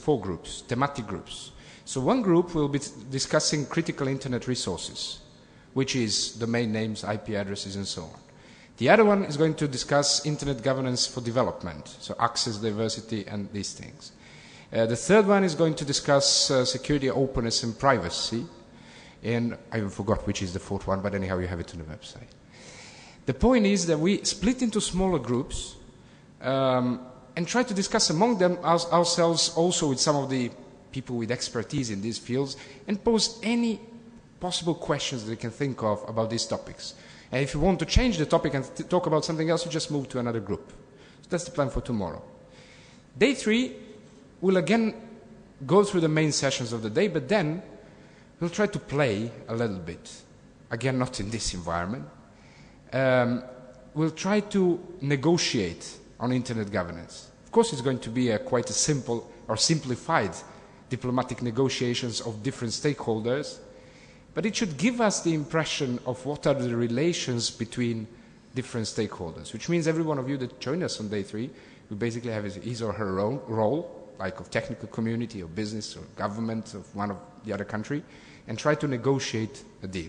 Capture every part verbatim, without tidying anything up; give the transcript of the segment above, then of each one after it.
four groups, thematic groups. So one group will be discussing critical internet resources, which is domain names, I P addresses, and so on. The other one is going to discuss internet governance for development, so access, diversity, and these things. Uh, the third one is going to discuss uh, security, openness, and privacy. And I forgot which is the fourth one, but anyhow, you have it on the website. The point is that we split into smaller groups um, and try to discuss among them our, ourselves also with some of the people with expertise in these fields and pose any possible questions that you can think of about these topics. And if you want to change the topic and th talk about something else, you just move to another group. So that's the plan for tomorrow. Day three, we'll again go through the main sessions of the day, but then we'll try to play a little bit. Again, not in this environment. Um, we'll try to negotiate on internet governance. Of course, it's going to be a quite a simple or simplified diplomatic negotiations of different stakeholders, but it should give us the impression of what are the relations between different stakeholders, which means every one of you that join us on day three will basically have his or her own role, like of technical community or business or government of one of the other country, and try to negotiate a deal.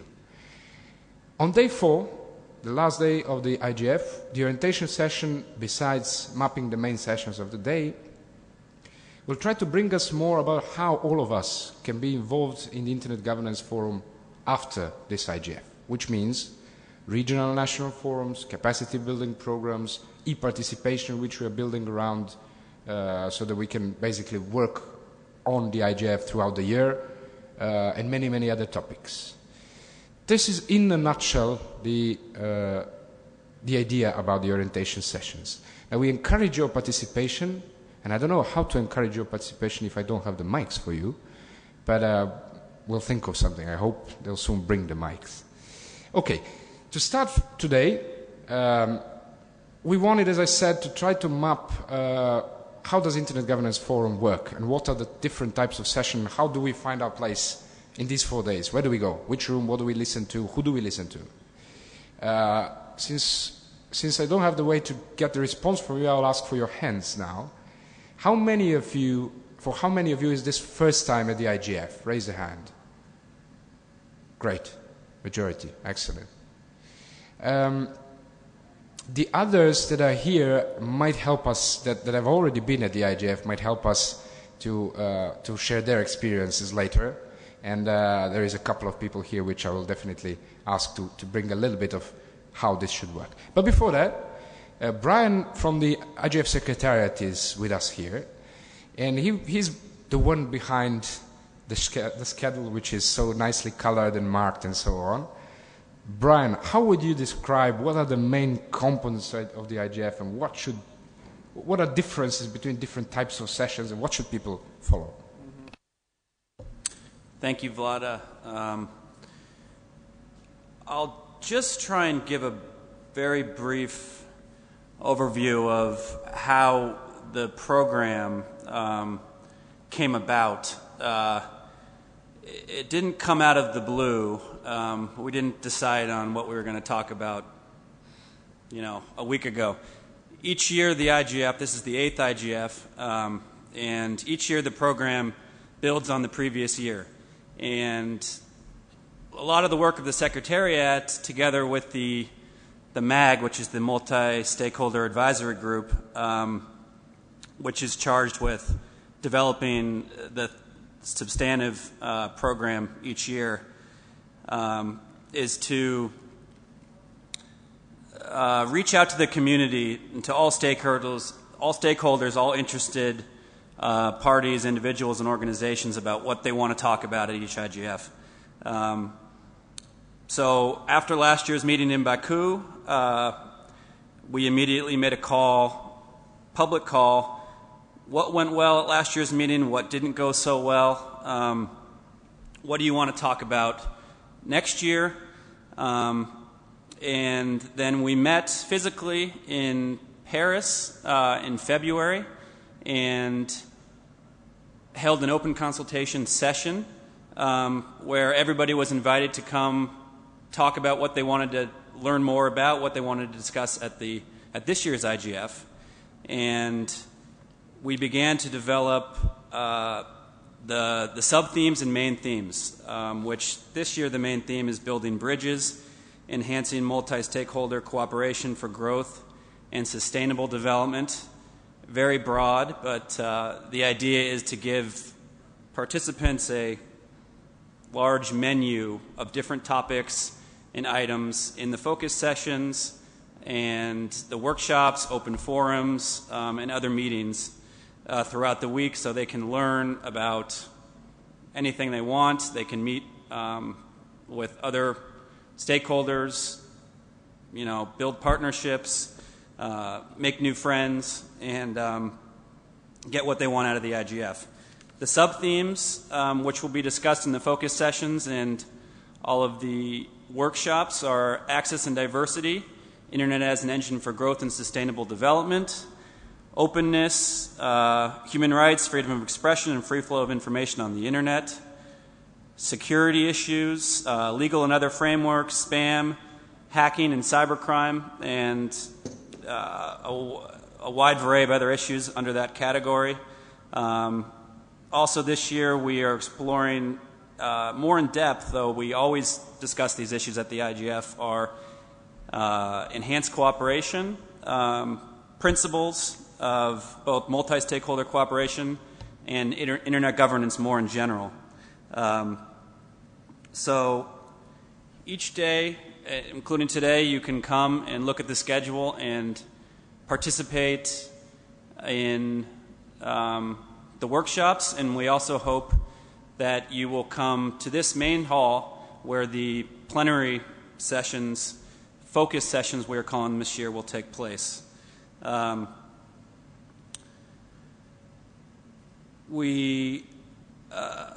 On day four, the last day of the I G F, the orientation session, besides mapping the main sessions of the day, will try to bring us more about how all of us can be involved in the Internet Governance Forum after this I G F, which means regional national forums, capacity building programs, e-participation, which we are building around uh, so that we can basically work on the I G F throughout the year, uh, and many, many other topics. This is, in a nutshell, the, uh, the idea about the orientation sessions. Now, we encourage your participation, and I don't know how to encourage your participation if I don't have the mics for you, but uh, we'll think of something. I hope they'll soon bring the mics. Okay, to start today, um, we wanted, as I said, to try to map uh, how does Internet Governance Forum work, and what are the different types of sessions, how do we find our place in these four days? Where do we go? Which room? What do we listen to? Who do we listen to? Uh, since, since I don't have the way to get the response from you, I'll ask for your hands now. How many of you, for how many of you is this first time at the I G F? Raise a hand. Great. Majority. Excellent. Um, the others that are here might help us, that, that have already been at the I G F, might help us to, uh, to share their experiences later. And uh, there is a couple of people here which I will definitely ask to, to bring a little bit of how this should work. But before that, uh, Brian from the I G F Secretariat is with us here. And he, he's the one behind the, the schedule, which is so nicely colored and marked and so on. Brian, how would you describe what are the main components of the I G F, and what should, what are differences between different types of sessions, and what should people follow? Thank you, Vlada. Um, I'll just try and give a very brief overview of how the program um, came about. Uh, it didn't come out of the blue. Um, we didn't decide on what we were going to talk about, you know, a week ago. Each year, the I G F, this is the eighth I G F, um, and each year the program builds on the previous year. And a lot of the work of the Secretariat, together with the, the M A G, which is the Multi-Stakeholder Advisory Group, um, which is charged with developing the substantive uh, program each year, um, is to uh, reach out to the community and to all stakeholders, all stakeholders, all interested Uh, parties, individuals, and organizations about what they want to talk about at each I G F. Um, so after last year's meeting in Baku, uh, we immediately made a call, public call. What went well at last year's meeting? What didn't go so well? Um, what do you want to talk about next year? Um, and then we met physically in Paris uh, in February and held an open consultation session um, where everybody was invited to come talk about what they wanted to learn more about, what they wanted to discuss at the at this year's I G F. And we began to develop uh, the, the sub-themes and main themes, um, which this year the main theme is building bridges, enhancing multi-stakeholder cooperation for growth and sustainable development. Very broad, but uh, the idea is to give participants a large menu of different topics and items in the focus sessions and the workshops, open forums, um, and other meetings uh, throughout the week, so they can learn about anything they want. They can meet um, with other stakeholders, you know, build partnerships, uh, make new friends, and um, get what they want out of the I G F. The sub-themes, um, which will be discussed in the focus sessions and all of the workshops, are access and diversity, Internet as an engine for growth and sustainable development, openness, uh, human rights, freedom of expression, and free flow of information on the Internet, security issues, uh, legal and other frameworks, spam, hacking and cybercrime, and uh, a, a wide variety of other issues under that category. Um, Also this year we are exploring uh, more in depth, though we always discuss these issues at the I G F, are uh, enhanced cooperation, um, principles of both multi-stakeholder cooperation and inter internet governance more in general. Um, so each day, including today, you can come and look at the schedule and participate in um, the workshops, and we also hope that you will come to this main hall where the plenary sessions, focus sessions we are calling them this year, will take place. Um, we uh,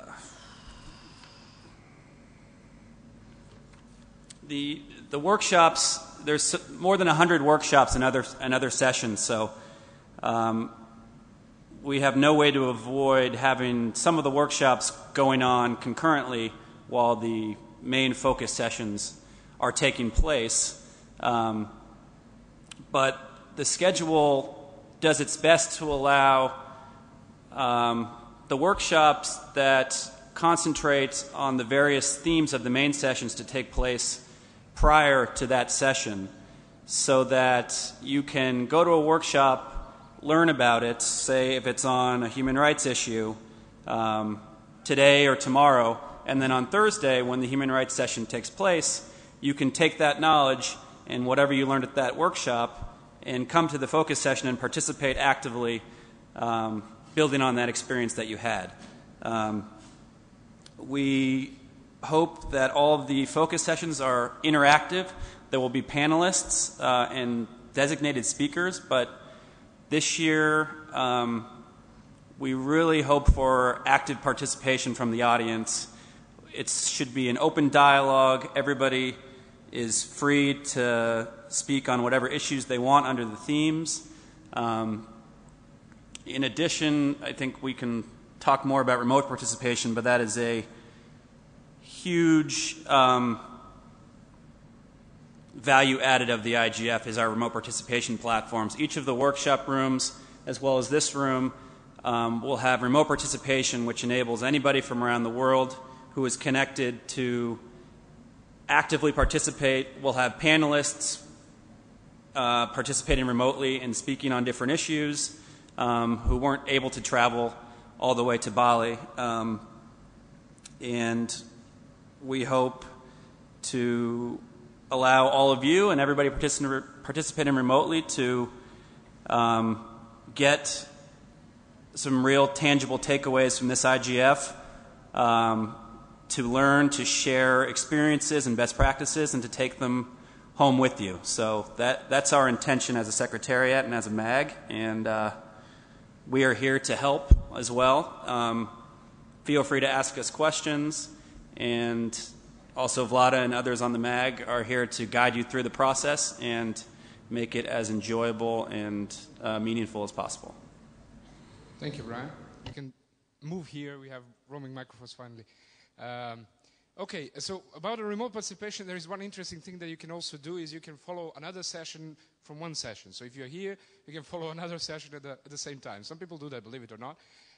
the the workshops, there's more than a hundred workshops and other and other sessions, so um, we have no way to avoid having some of the workshops going on concurrently while the main focus sessions are taking place. Um, but the schedule does its best to allow um, the workshops that concentrate on the various themes of the main sessions to take place prior to that session, so that you can go to a workshop, learn about it, say if it's on a human rights issue um, today or tomorrow, and then on Thursday when the human rights session takes place, you can take that knowledge and whatever you learned at that workshop and come to the focus session and participate actively, um, building on that experience that you had. Um, we hope that all of the focus sessions are interactive. There will be panelists uh, and designated speakers, but this year, um, we really hope for active participation from the audience. It should be an open dialogue. Everybody is free to speak on whatever issues they want under the themes. Um, in addition, I think we can talk more about remote participation, but that is a huge um, value added of the I G F is our remote participation platforms. Each of the workshop rooms, as well as this room, um, will have remote participation, which enables anybody from around the world who is connected to actively participate. We'll have panelists uh, participating remotely and speaking on different issues um, who weren't able to travel all the way to Bali. Um, and we hope to allow all of you and everybody particip participating remotely to um, get some real tangible takeaways from this I G F, um, to learn, to share experiences and best practices, and to take them home with you. So that, that's our intention as a secretariat and as a MAG, and uh, we are here to help as well. Um, feel free to ask us questions, and also, Vlada and others on the MAG are here to guide you through the process and make it as enjoyable and uh, meaningful as possible. Thank you, Brian. You can move here. We have roaming microphones finally. Um, okay, so about the remote participation, there is one interesting thing that you can also do is you can follow another session from one session. So if you're here, you can follow another session at the, at the same time. Some people do that, believe it or not.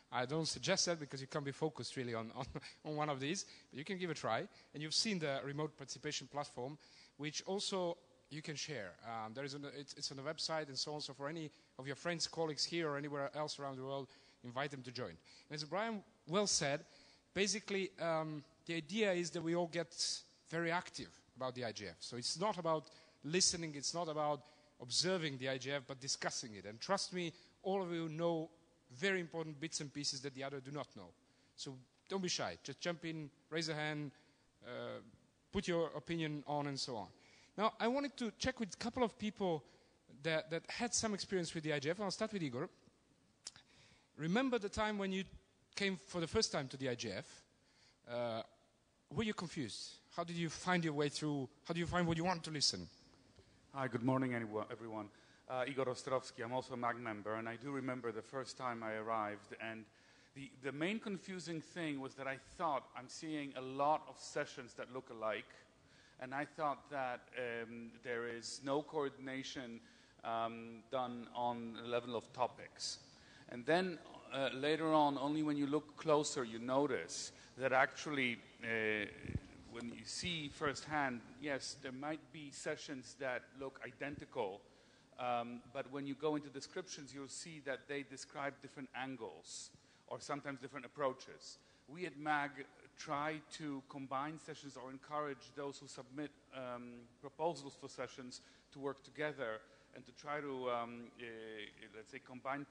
I don't suggest that because you can't be focused really on, on, on one of these, but you can give it a try. And you've seen the remote participation platform, which also you can share. Um, there is an, it's, it's on the website and so on. So for any of your friends, colleagues here or anywhere else around the world, invite them to join. And as Brian well said, basically um, the idea is that we all get very active about the I G F. So it's not about listening, it's not about observing the I G F, but discussing it. And trust me, all of you know very important bits and pieces that the other do not know. So don't be shy. Just jump in, raise a hand, uh, put your opinion on, and so on. Now, I wanted to check with a couple of people that, that had some experience with the I G F. I'll start with Igor. Remember the time when you came for the first time to the I G F? Uh, were you confused? How did you find your way through? How do you find what you want to listen? Hi, good morning, everyone. Uh, Igor Ostrovsky, I'm also a M A G member, and I do remember the first time I arrived, and the, the main confusing thing was that I thought I'm seeing a lot of sessions that look alike, and I thought that um, there is no coordination um, done on the level of topics. And then uh, later on, only when you look closer, you notice that actually uh, when you see firsthand, yes, there might be sessions that look identical, um, but when you go into descriptions, you'll see that they describe different angles or sometimes different approaches. We at M A G try to combine sessions or encourage those who submit um, proposals for sessions to work together and to try to, um, uh, let's say, combine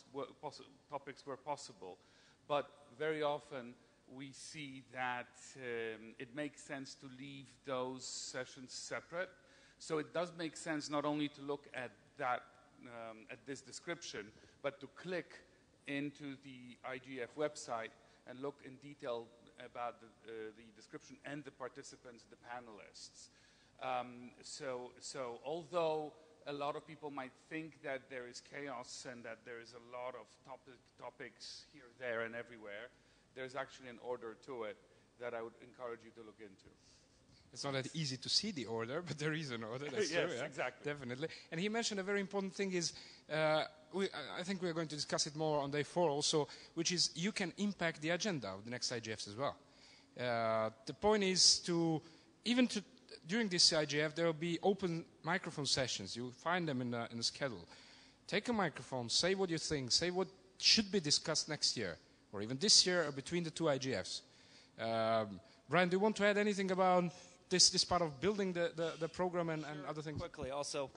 topics where possible. But very often, we see that um, it makes sense to leave those sessions separate. So it does make sense not only to look at that, um, at this description, but to click into the I G F website and look in detail about the, uh, the description and the participants, the panelists. Um, so, so although a lot of people might think that there is chaos and that there is a lot of topic, topics here, there, and everywhere, there's actually an order to it that I would encourage you to look into. It's not that easy to see the order, but there is an order. That's yes, true, yeah? Exactly. Definitely. And he mentioned a very important thing is, uh, we, I think we're going to discuss it more on day four also, which is you can impact the agenda of the next I G Fs as well. Uh, the point is to, even to, during this I G F, there will be open microphone sessions. You'll find them in the, in the schedule. Take a microphone, say what you think, say what should be discussed next year, or even this year, or between the two I G Fs. Um, Brian, do you want to add anything about this, this part of building the, the, the program and, sure, and other things? Quickly, also,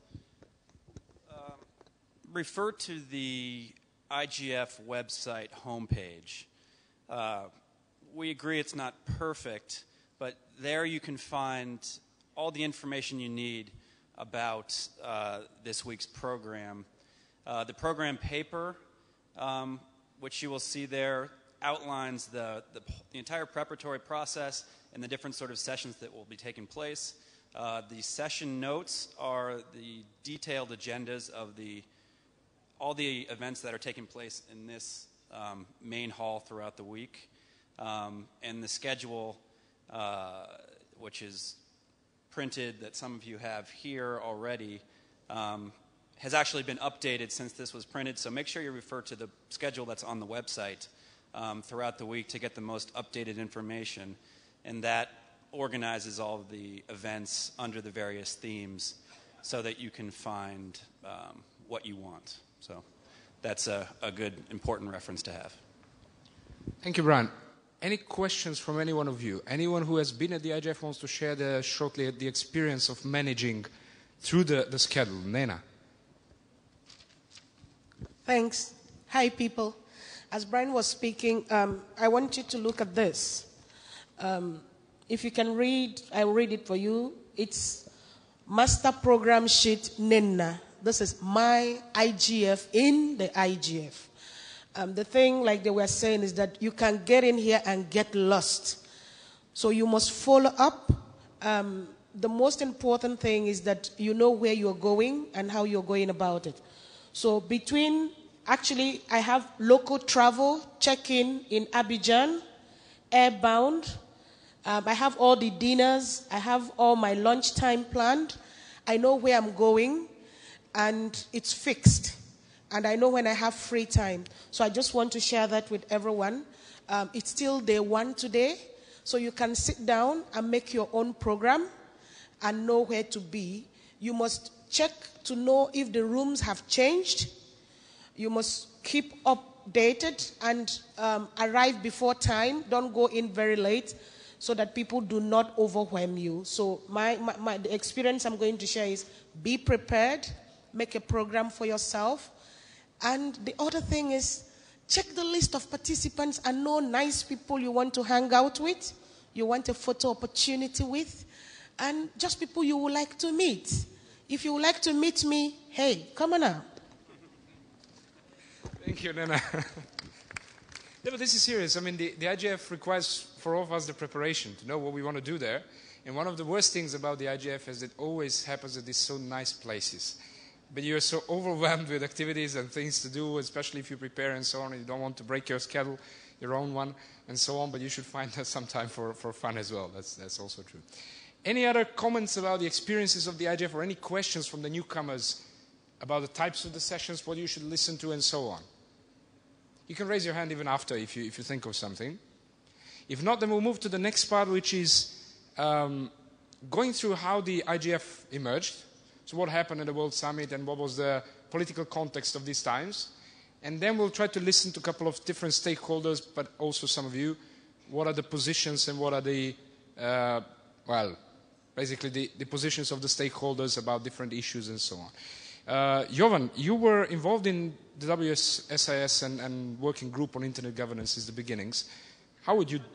um, refer to the I G F website homepage. Uh, we agree it's not perfect, but there you can find all the information you need about uh, this week's program. Uh, the program paper, um, which you will see there, outlines the, the, the entire preparatory process and the different sort of sessions that will be taking place. Uh, the session notes are the detailed agendas of the, all the events that are taking place in this um, main hall throughout the week. Um, and the schedule, uh, which is printed that some of you have here already, um, has actually been updated since this was printed. So make sure you refer to the schedule that's on the website um, throughout the week to get the most updated information. And that organizes all of the events under the various themes so that you can find um, what you want. So that's a, a good, important reference to have. Thank you, Brian. Any questions from any one of you? Anyone who has been at the I G F wants to share the, shortly the experience of managing through the, the schedule? Nena. Thanks. Hi, people. As Brian was speaking, um, I want you to look at this. Um, if you can read, I'll read it for you. It's Master Program Sheet N E N A. This is my I G F in the I G F. Um, the thing, like they were saying, is that you can get in here and get lost. So you must follow up. Um, the most important thing is that you know where you're going and how you're going about it. So between, actually, I have local travel, check-in in Abidjan, airbound. Um, I have all the dinners. I have all my lunchtime planned. I know where I'm going, and it's fixed. and I know when I have free time. So I just want to share that with everyone. Um, it's still day one today, so you can sit down and make your own program and know where to be. You must check to know if the rooms have changed. You must keep updated and um, arrive before time. Don't go in very late so that people do not overwhelm you. So my, my, my the experience I'm going to share is be prepared, make a program for yourself. And the other thing is check the list of participants and know nice people you want to hang out with, you want a photo opportunity with, and just people you would like to meet. If you would like to meet me, hey, come on now. Thank you, Nena. Yeah, but this is serious. I mean, the, the I G F requires for all of us the preparation to know what we want to do there. And one of the worst things about the I G F is that it always happens at these so nice places. But you're so overwhelmed with activities and things to do, especially if you prepare and so on, and you don't want to break your schedule, your own one, and so on, but you should find some time for, for fun as well. That's, that's also true. Any other comments about the experiences of the I G F or any questions from the newcomers about the types of the sessions, what you should listen to, and so on? You can raise your hand even after if you, if you think of something. If not, then we'll move to the next part, which is um, going through how the I G F emerged. So what happened at the World Summit and what was the political context of these times. And then we'll try to listen to a couple of different stakeholders, but also some of you. What are the positions and what are the, uh, well, basically the, the positions of the stakeholders about different issues and so on. Uh, Jovan, you were involved in the W S I S and, and working group on internet governance since the beginnings. How would you...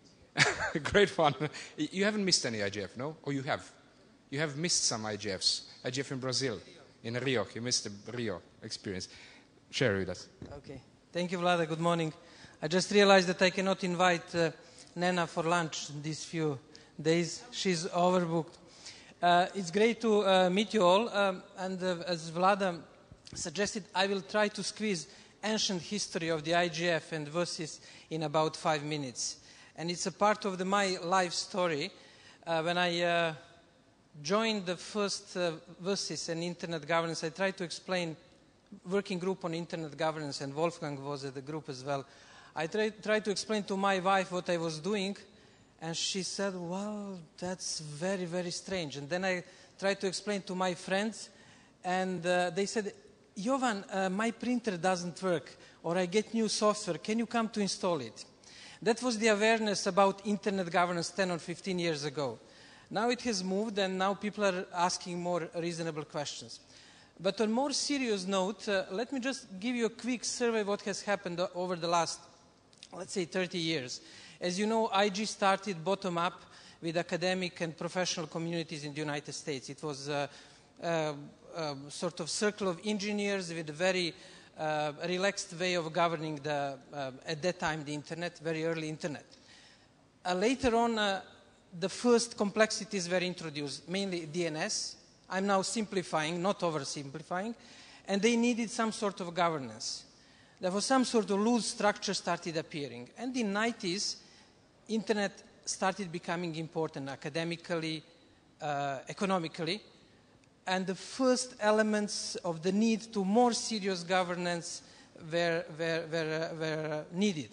Great fun. You haven't missed any I G F, no? Or you have? You have missed some I G Fs. I G F in Brazil, in Rio. You missed the Rio experience. Share with us. Okay. Thank you, Vlada. Good morning. I just realized that I cannot invite uh, Nena for lunch these few days. She's overbooked. Uh, it's great to uh, meet you all. Um, and uh, as Vlada suggested, I will try to squeeze ancient history of the I G F and versus in about five minutes. And it's a part of the, my life story. Uh, when I uh, joined the first uh, versus and internet governance, I tried to explain working group on internet governance, and Wolfgang was at the group as well. I tried, tried to explain to my wife what I was doing, and she said, well, that's very, very strange. And then I tried to explain to my friends, and uh, they said, Jovan, uh, my printer doesn't work, or I get new software, can you come to install it? That was the awareness about internet governance ten or fifteen years ago. Now it has moved, and now people are asking more reasonable questions. But on a more serious note, uh, let me just give you a quick survey of what has happened over the last, let's say, thirty years. As you know, I G started bottom-up with academic and professional communities in the United States. It was a, a, a sort of circle of engineers with a very uh, relaxed way of governing, the, uh, at that time, the Internet, very early Internet. Uh, later on, uh, the first complexities were introduced, mainly D N S. I'm now simplifying, not oversimplifying, and they needed some sort of governance. There was some sort of loose structure started appearing. And in the nineties, Internet started becoming important academically, uh, economically, and the first elements of the need to more serious governance were, were, were, were needed.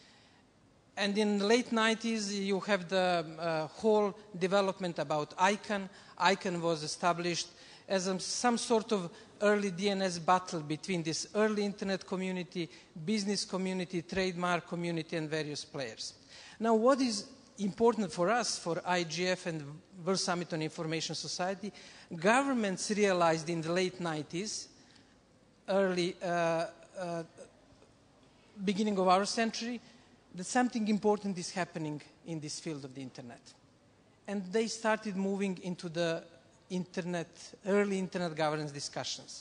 And in the late nineties, you have the uh, whole development about ICANN. ICANN was established as a, some sort of early D N S battle between this early internet community, business community, trademark community, and various players. Now, what is important for us, for I G F and World Summit on Information Society, governments realized in the late nineties, early uh, uh, beginning of our century, that something important is happening in this field of the internet. And they started moving into the internet, early internet governance discussions.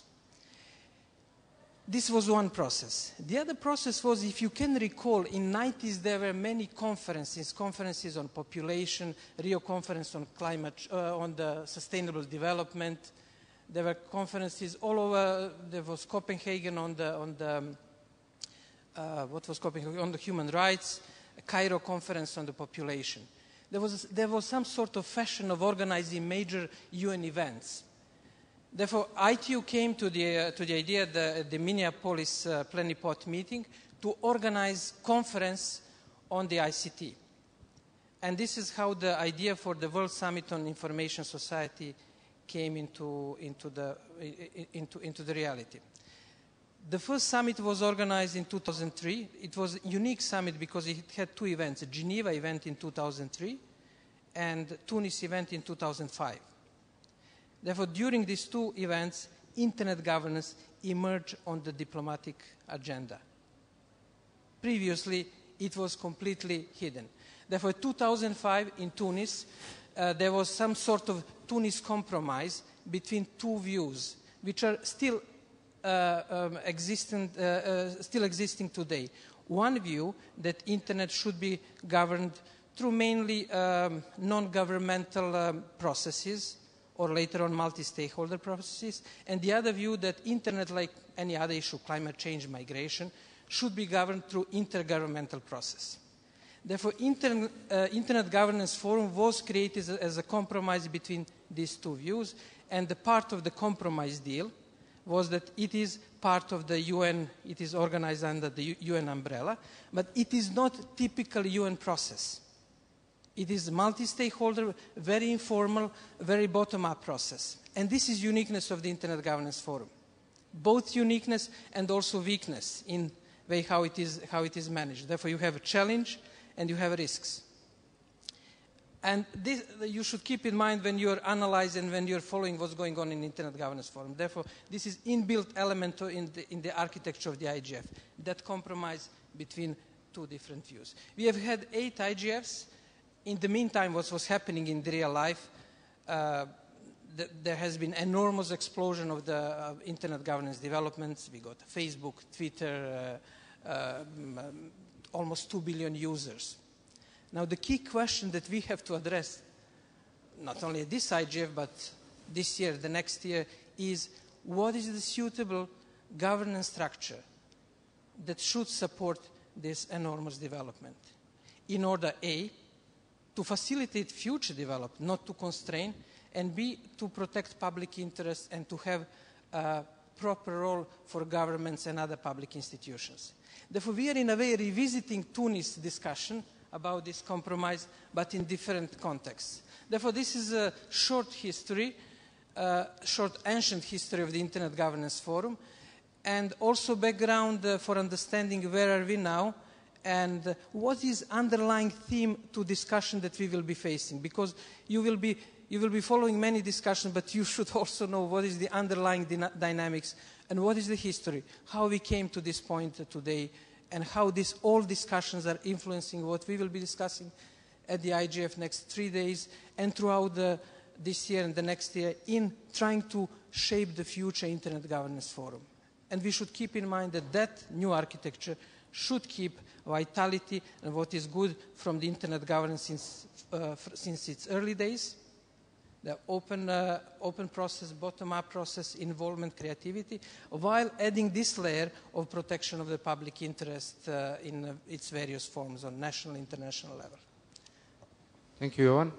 This was one process. The other process was, if you can recall, in the nineties there were many conferences, conferences on population, Rio conference on climate, uh, on the sustainable development. There were conferences all over. There was Copenhagen on the, on the uh, what was Copenhagen, on the human rights, a Cairo conference on the population. There was, there was some sort of fashion of organizing major U N events. Therefore, I T U came to the, uh, to the idea at the, the Minneapolis uh, Plenipot meeting to organize conference on the I C T. And this is how the idea for the World Summit on Information Society came into, into, the, into, into the reality. The first summit was organized in two thousand three. It was a unique summit because it had two events, a Geneva event in two thousand three and Tunis event in two thousand five. Therefore, during these two events, internet governance emerged on the diplomatic agenda. Previously, it was completely hidden. Therefore, in two thousand five in Tunis, uh, there was some sort of Tunis compromise between two views, which are still uh, um, existent, uh, uh, still existing today. One view that internet should be governed through mainly um, non-governmental um, processes, or later on multi-stakeholder processes, and the other view that internet, like any other issue, climate change, migration, should be governed through intergovernmental process. Therefore, Inter uh, Internet Governance Forum was created as a, as a compromise between these two views, and the part of the compromise deal was that it is part of the U N, it is organized under the U N umbrella, but it is not typical U N process. It is multi-stakeholder, very informal, very bottom-up process. And this is uniqueness of the Internet Governance Forum. Both uniqueness and also weakness in way how it is, how it is managed. Therefore, you have a challenge and you have risks. And this, you should keep in mind when you're analyzing and when you're following what's going on in the Internet Governance Forum. Therefore, this is inbuilt element in the, in the architecture of the I G F, that compromise between two different views. We have had eight I G Fs. In the meantime, what was happening in the real life, uh, th there has been enormous explosion of the uh, internet governance developments. We got Facebook, Twitter, uh, uh, um, almost two billion users. Now, the key question that we have to address, not only at this I G F, but this year, the next year, is what is the suitable governance structure that should support this enormous development in order, A, to facilitate future development, not to constrain, and B, to protect public interest and to have a proper role for governments and other public institutions. Therefore, we are in a way revisiting Tunis discussion about this compromise, but in different contexts. Therefore, this is a short history, uh, short ancient history of the Internet Governance Forum, and also background uh, for understanding where are we now, and uh, what is underlying theme to discussion that we will be facing. Because you will be, you will be following many discussions, but you should also know what is the underlying dynamics and what is the history, how we came to this point uh, today, and how these all discussions are influencing what we will be discussing at the I G F next three days and throughout the, this year and the next year in trying to shape the future Internet Governance Forum. And we should keep in mind that that new architecture should keep vitality and what is good from the Internet governance since, uh, since its early days. The open, uh, open process, bottom-up process, involvement, creativity, while adding this layer of protection of the public interest uh, in uh, its various forms on national, international level. Thank you, Johan.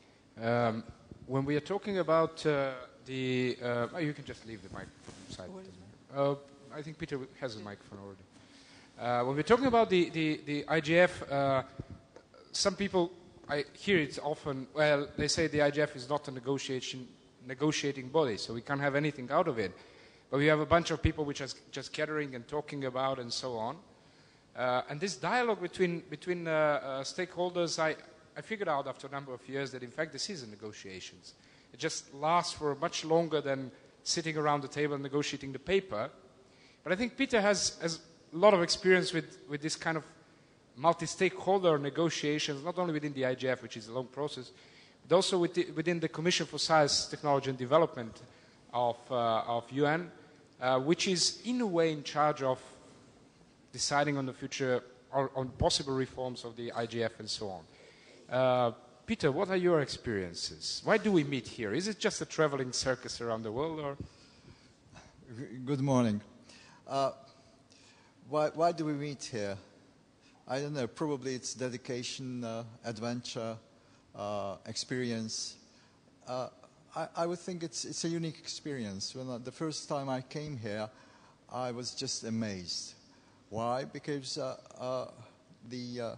Um, when we are talking about uh, the... Uh, oh, you can just leave the microphone side. Uh, I think Peter has a microphone already. Uh, when we're talking about the, the, the I G F, uh, some people... I hear it often, well, they say the I G F is not a negotiation, negotiating body, so we can't have anything out of it. But we have a bunch of people which are just gathering and talking about and so on. Uh, and this dialogue between, between uh, uh, stakeholders, I, I figured out after a number of years that in fact this is a negotiations. It just lasts for much longer than sitting around the table and negotiating the paper. But I think Peter has, has a lot of experience with, with this kind of multi-stakeholder negotiations, not only within the I G F, which is a long process, but also with the, within the Commission for Science, Technology and Development of, uh, of U N, uh, which is in a way in charge of deciding on the future, or on possible reforms of the I G F and so on. Uh, Peter, what are your experiences? Why do we meet here? Is it just a traveling circus around the world, or? Good morning. Uh, why, why do we meet here? I don't know, probably it's dedication, uh, adventure, uh, experience. Uh, I, I would think it's, it's a unique experience. When I, the first time I came here, I was just amazed. Why? Because uh, uh, the uh,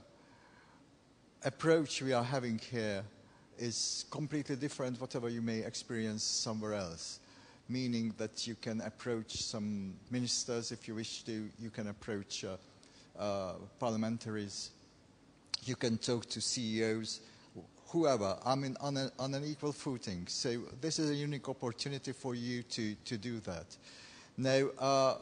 approach we are having here is completely different whatever you may experience somewhere else. Meaning that you can approach some ministers if you wish to, you can approach uh, uh, parliamentaries, you can talk to C E Os, whoever, I mean, on, a, on an equal footing. So this is a unique opportunity for you to, to do that. Now, uh,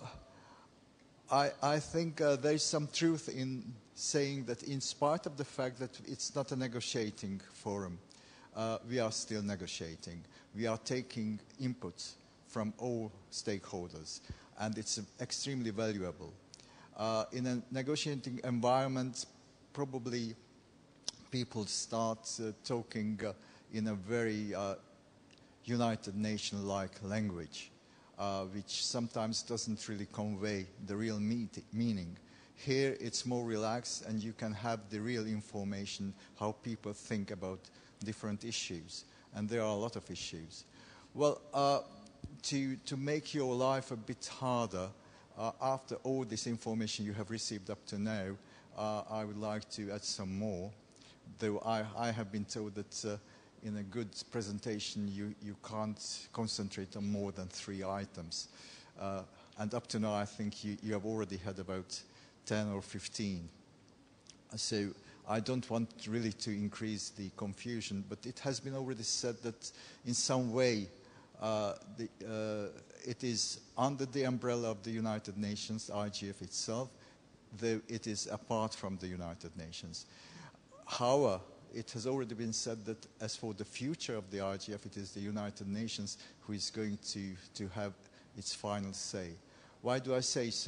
I, I think uh, there is some truth in saying that in spite of the fact that it's not a negotiating forum, uh, we are still negotiating. We are taking inputs from all stakeholders, and it's extremely valuable. Uh, in a negotiating environment, probably people start uh, talking uh, in a very uh, United Nations-like language, uh, which sometimes doesn't really convey the real meaning. Here it's more relaxed, and you can have the real information how people think about different issues, and there are a lot of issues. Well, uh, to, to make your life a bit harder, uh, after all this information you have received up to now, uh, I would like to add some more. Though I, I have been told that uh, in a good presentation you, you can't concentrate on more than three items. Uh, and up to now I think you, you have already had about ten or fifteen. So I don't want really to increase the confusion, but it has been already said that in some way uh, the, uh, it is under the umbrella of the United Nations, I G F itself, though it is apart from the United Nations. However, it has already been said that as for the future of the I G F, it is the United Nations who is going to, to have its final say. Why do I say so?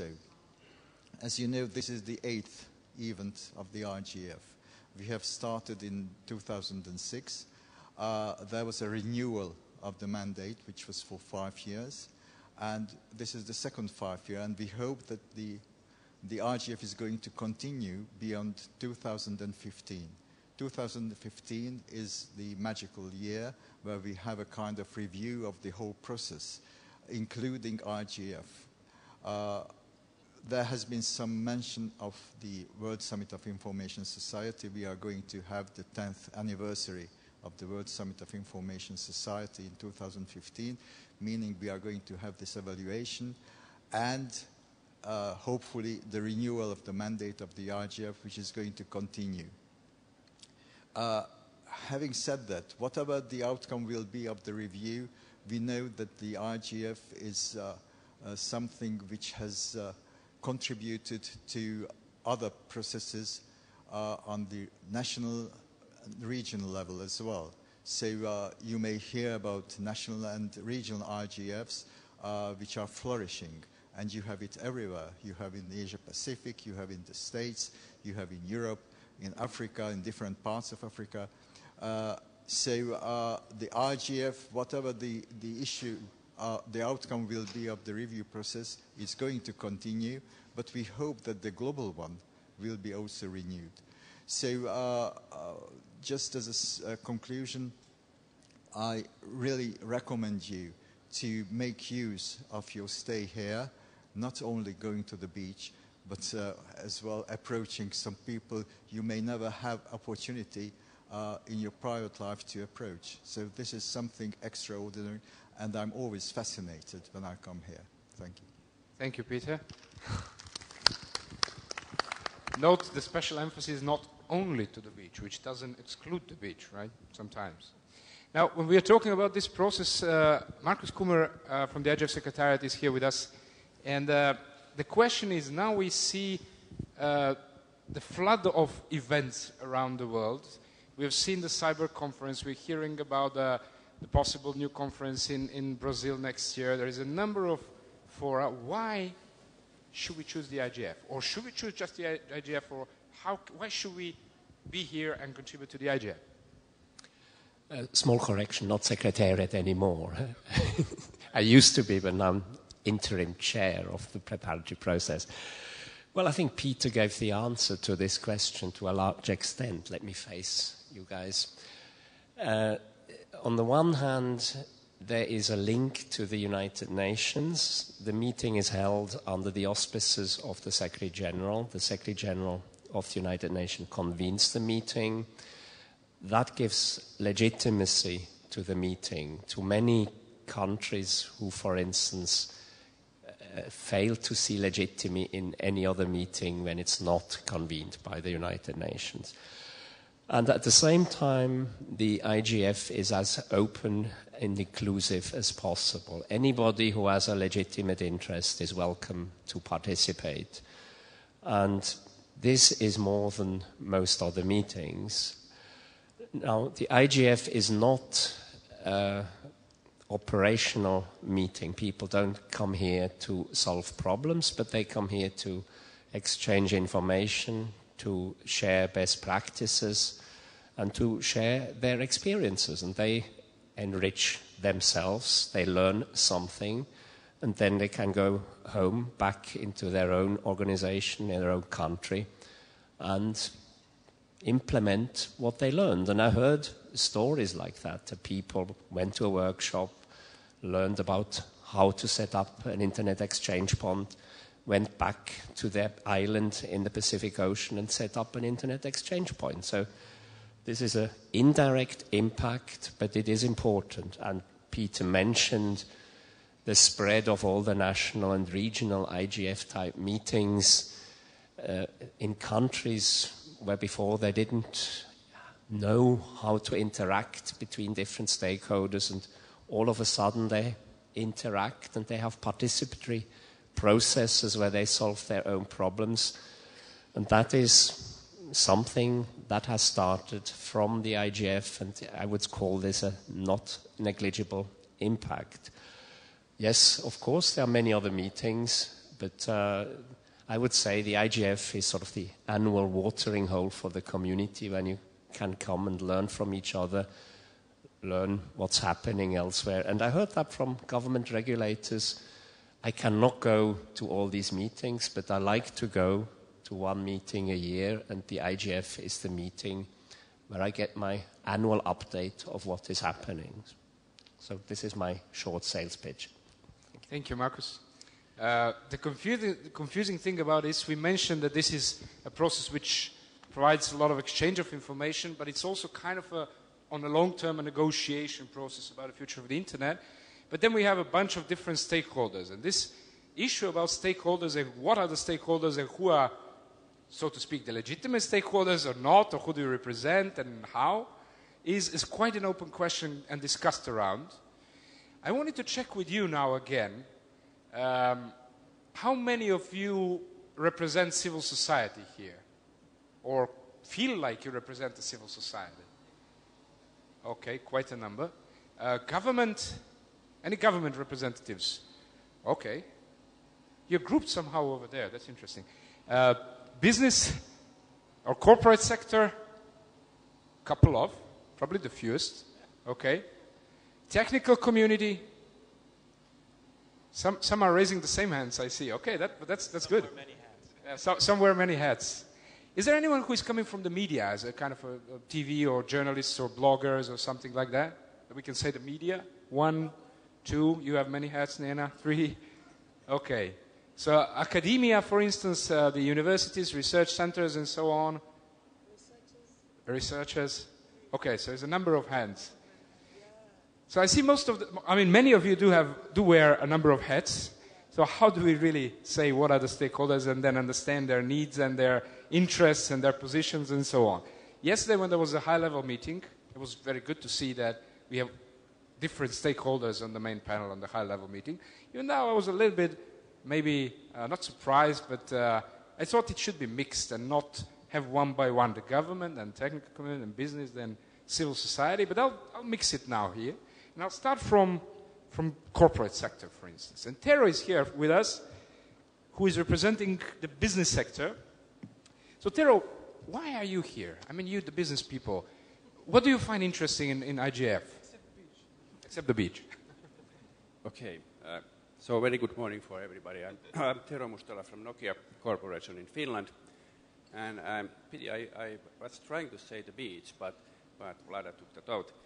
As you know, this is the eighth event of the I G F. We have started in two thousand six. Uh, there was a renewal of the mandate, which was for five years. And this is the second five year, and we hope that the The I G F is going to continue beyond two thousand fifteen. two thousand fifteen is the magical year where we have a kind of review of the whole process, including I G F. Uh, there has been some mention of the World Summit of Information Society. We are going to have the tenth anniversary of the World Summit of Information Society in two thousand fifteen, meaning we are going to have this evaluation and Uh, hopefully the renewal of the mandate of the I G F, which is going to continue. Uh, having said that, whatever the outcome will be of the review, we know that the I G F is uh, uh, something which has uh, contributed to other processes uh, on the national and regional level as well. So uh, you may hear about national and regional I G Fs uh, which are flourishing. And you have it everywhere. You have in the Asia Pacific, you have in the States, you have in Europe, in Africa, in different parts of Africa. Uh, so uh, the I G F, whatever the, the issue, uh, the outcome will be of the review process, is going to continue, but we hope that the global one will be also renewed. So uh, uh, just as a, a conclusion, I really recommend you to make use of your stay here, not only going to the beach, but uh, as well approaching some people you may never have opportunity uh, in your private life to approach. So this is something extraordinary, and I'm always fascinated when I come here. Thank you. Thank you, Peter. Note the special emphasis not only to the beach, which doesn't exclude the beach, right, sometimes. Now, when we are talking about this process, uh, Markus Kummer uh, from the I G F Secretariat is here with us. And uh, the question is, now we see uh, the flood of events around the world. We have seen the cyber conference. We're hearing about uh, the possible new conference in, in Brazil next year. There is a number of fora. Why should we choose the I G F? Or should we choose just the I G F? Or how, why should we be here and contribute to the I G F? Uh, small correction, not secretariat anymore. I used to be, but now I'm interim chair of the preparatory process. Well, I think Peter gave the answer to this question to a large extent. Let me face you guys. Uh, on the one hand, there is a link to the United Nations. The meeting is held under the auspices of the Secretary General. The Secretary General of the United Nations convenes the meeting. That gives legitimacy to the meeting, to many countries who, for instance, uh, fail to see legitimacy in any other meeting when it's not convened by the United Nations. And at the same time, the I G F is as open and inclusive as possible. Anybody who has a legitimate interest is welcome to participate. And this is more than most other meetings. Now, the I G F is not an operational meeting. People don't come here to solve problems, but they come here to exchange information, to share best practices, and to share their experiences. And they enrich themselves, they learn something, and then they can go home, back into their own organization, in their own country, and implement what they learned. And I heard stories like that. The people went to a workshop, learned about how to set up an internet exchange point, went back to their island in the Pacific Ocean and set up an internet exchange point. So this is an indirect impact, but it is important. And Peter mentioned the spread of all the national and regional I G F-type meetings uh, in countries where before they didn't know how to interact between different stakeholders, and all of a sudden they interact and they have participatory processes where they solve their own problems. And that is something that has started from the I G F, and I would call this a not negligible impact. Yes, of course, there are many other meetings, but uh, I would say the I G F is sort of the annual watering hole for the community, when you can come and learn from each other, learn what's happening elsewhere. And I heard that from government regulators. I cannot go to all these meetings, but I like to go to one meeting a year, and the I G F is the meeting where I get my annual update of what is happening. So this is my short sales pitch. Thank you, Marcus. Uh, the, confusing, the confusing thing about this, we mentioned that this is a process which provides a lot of exchange of information, but it's also kind of a, on a long-term a negotiation process about the future of the internet. But then we have a bunch of different stakeholders, and this issue about stakeholders and what are the stakeholders and who are, so to speak, the legitimate stakeholders or not, or who do you represent and how, is, is quite an open question and discussed around. I wanted to check with you now again, um, how many of you represent civil society here? Or feel like you represent the civil society? Okay, quite a number. Uh, government, any government representatives? Okay. You're grouped somehow over there, that's interesting. Uh, business or corporate sector? Couple of, probably the fewest. Okay. Technical community? Some, some are raising the same hands, I see. Okay, that, but that's, that's good. Some wear many hats. Yeah, so, some wear many hats. Is there anyone who is coming from the media as a kind of a, a T V or journalists or bloggers or something like that? That we can say the media? One, two, you have many hats, Nena. Three? Okay. So academia, for instance, uh, the universities, research centers and so on? Researchers. Researchers. Okay, so there's a number of hands. So I see most of the, I mean, many of you do have, do wear a number of hats. So how do we really say what are the stakeholders and then understand their needs and their interests and their positions and so on? Yesterday when there was a high-level meeting, it was very good to see that we have different stakeholders on the main panel on the high-level meeting. Even though I was a little bit, maybe uh, not surprised, but uh, I thought it should be mixed and not have one by one the government and technical community and business, then civil society. But I'll, I'll mix it now here. And I'll start from, from corporate sector, for instance. And Tero is here with us, who is representing the business sector. So Tero, why are you here? I mean, you, the business people, what do you find interesting in, in I G F? Except the beach. Except the beach. Okay. Uh, so very good morning for everybody. I'm, I'm Tero Mustala from Nokia Corporation in Finland. And um, pity, I, I was trying to say the beach, but, but Vlada took that out.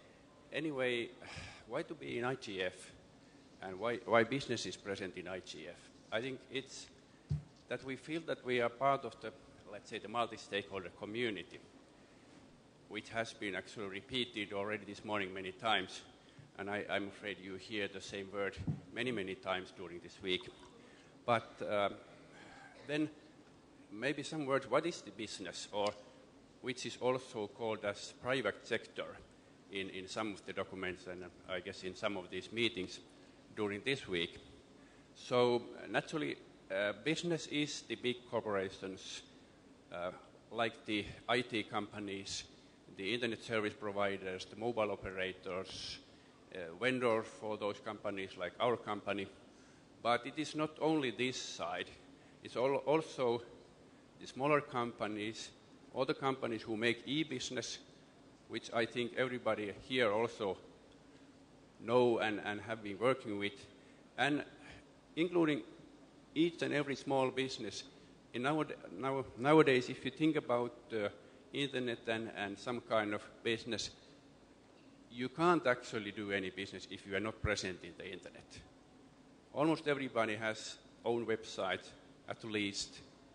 anyway, why to be in I G F and why, why business is present in I G F? I think it's that we feel that we are part of the, let's say, the multi-stakeholder community, which has been actually repeated already this morning many times, and I, I'm afraid you hear the same word many, many times during this week. But um, then maybe some words, what is the business, or which is also called as private sector in, in some of the documents and uh, I guess in some of these meetings during this week. So naturally, uh, business is the big corporations uh, like the I T companies, the internet service providers, the mobile operators, uh, vendors for those companies like our company. But it is not only this side, it's all also the smaller companies, all the companies who make e-business, which I think everybody here also know and, and have been working with, and including each and every small business. In nowad now, nowadays, if you think about uh, internet and, and some kind of business, you can't actually do any business if you are not present in the internet. Almost everybody has own website, at least,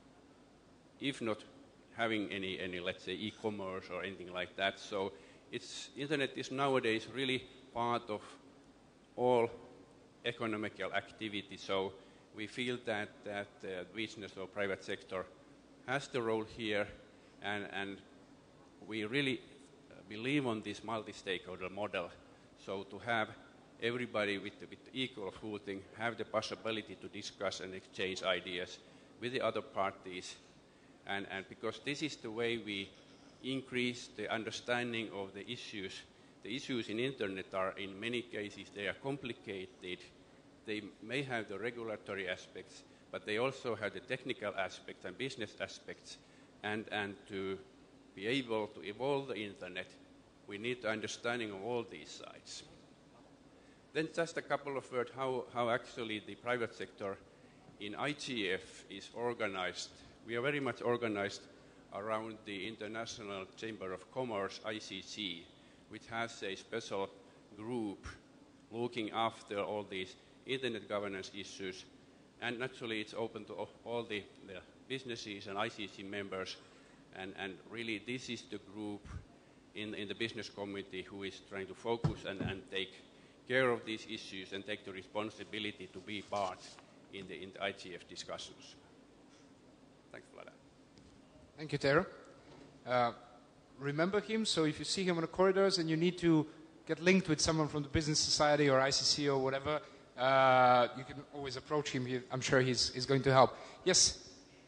if not having any, any let's say, e-commerce or anything like that. So it's, internet is nowadays really part of all economical activity. So we feel that, that uh, business or private sector has the role here, and, and we really believe on this multi-stakeholder model. So to have everybody with, with equal footing, have the possibility to discuss and exchange ideas with the other parties. And, and because this is the way we increase the understanding of the issues. The issues in internet are, in many cases, they are complicated. They may have the regulatory aspects, but they also have the technical aspects and business aspects. And, and to be able to evolve the internet, we need the understanding of all these sides. Then just a couple of words how, how actually the private sector in I G F is organized. We are very much organized around the International Chamber of Commerce, I C C, which has a special group looking after all these internet governance issues. And naturally, it's open to all the, the businesses and I C C members. And, and really, this is the group in, in the business committee who is trying to focus and, and take care of these issues and take the responsibility to be part in the, in the I G F discussions. Thanks, Vlada. Thank you, Tero. Uh, remember him, so if you see him on the corridors and you need to get linked with someone from the business society or I C C or whatever, uh, you can always approach him. He, I'm sure he's, he's going to help. Yes?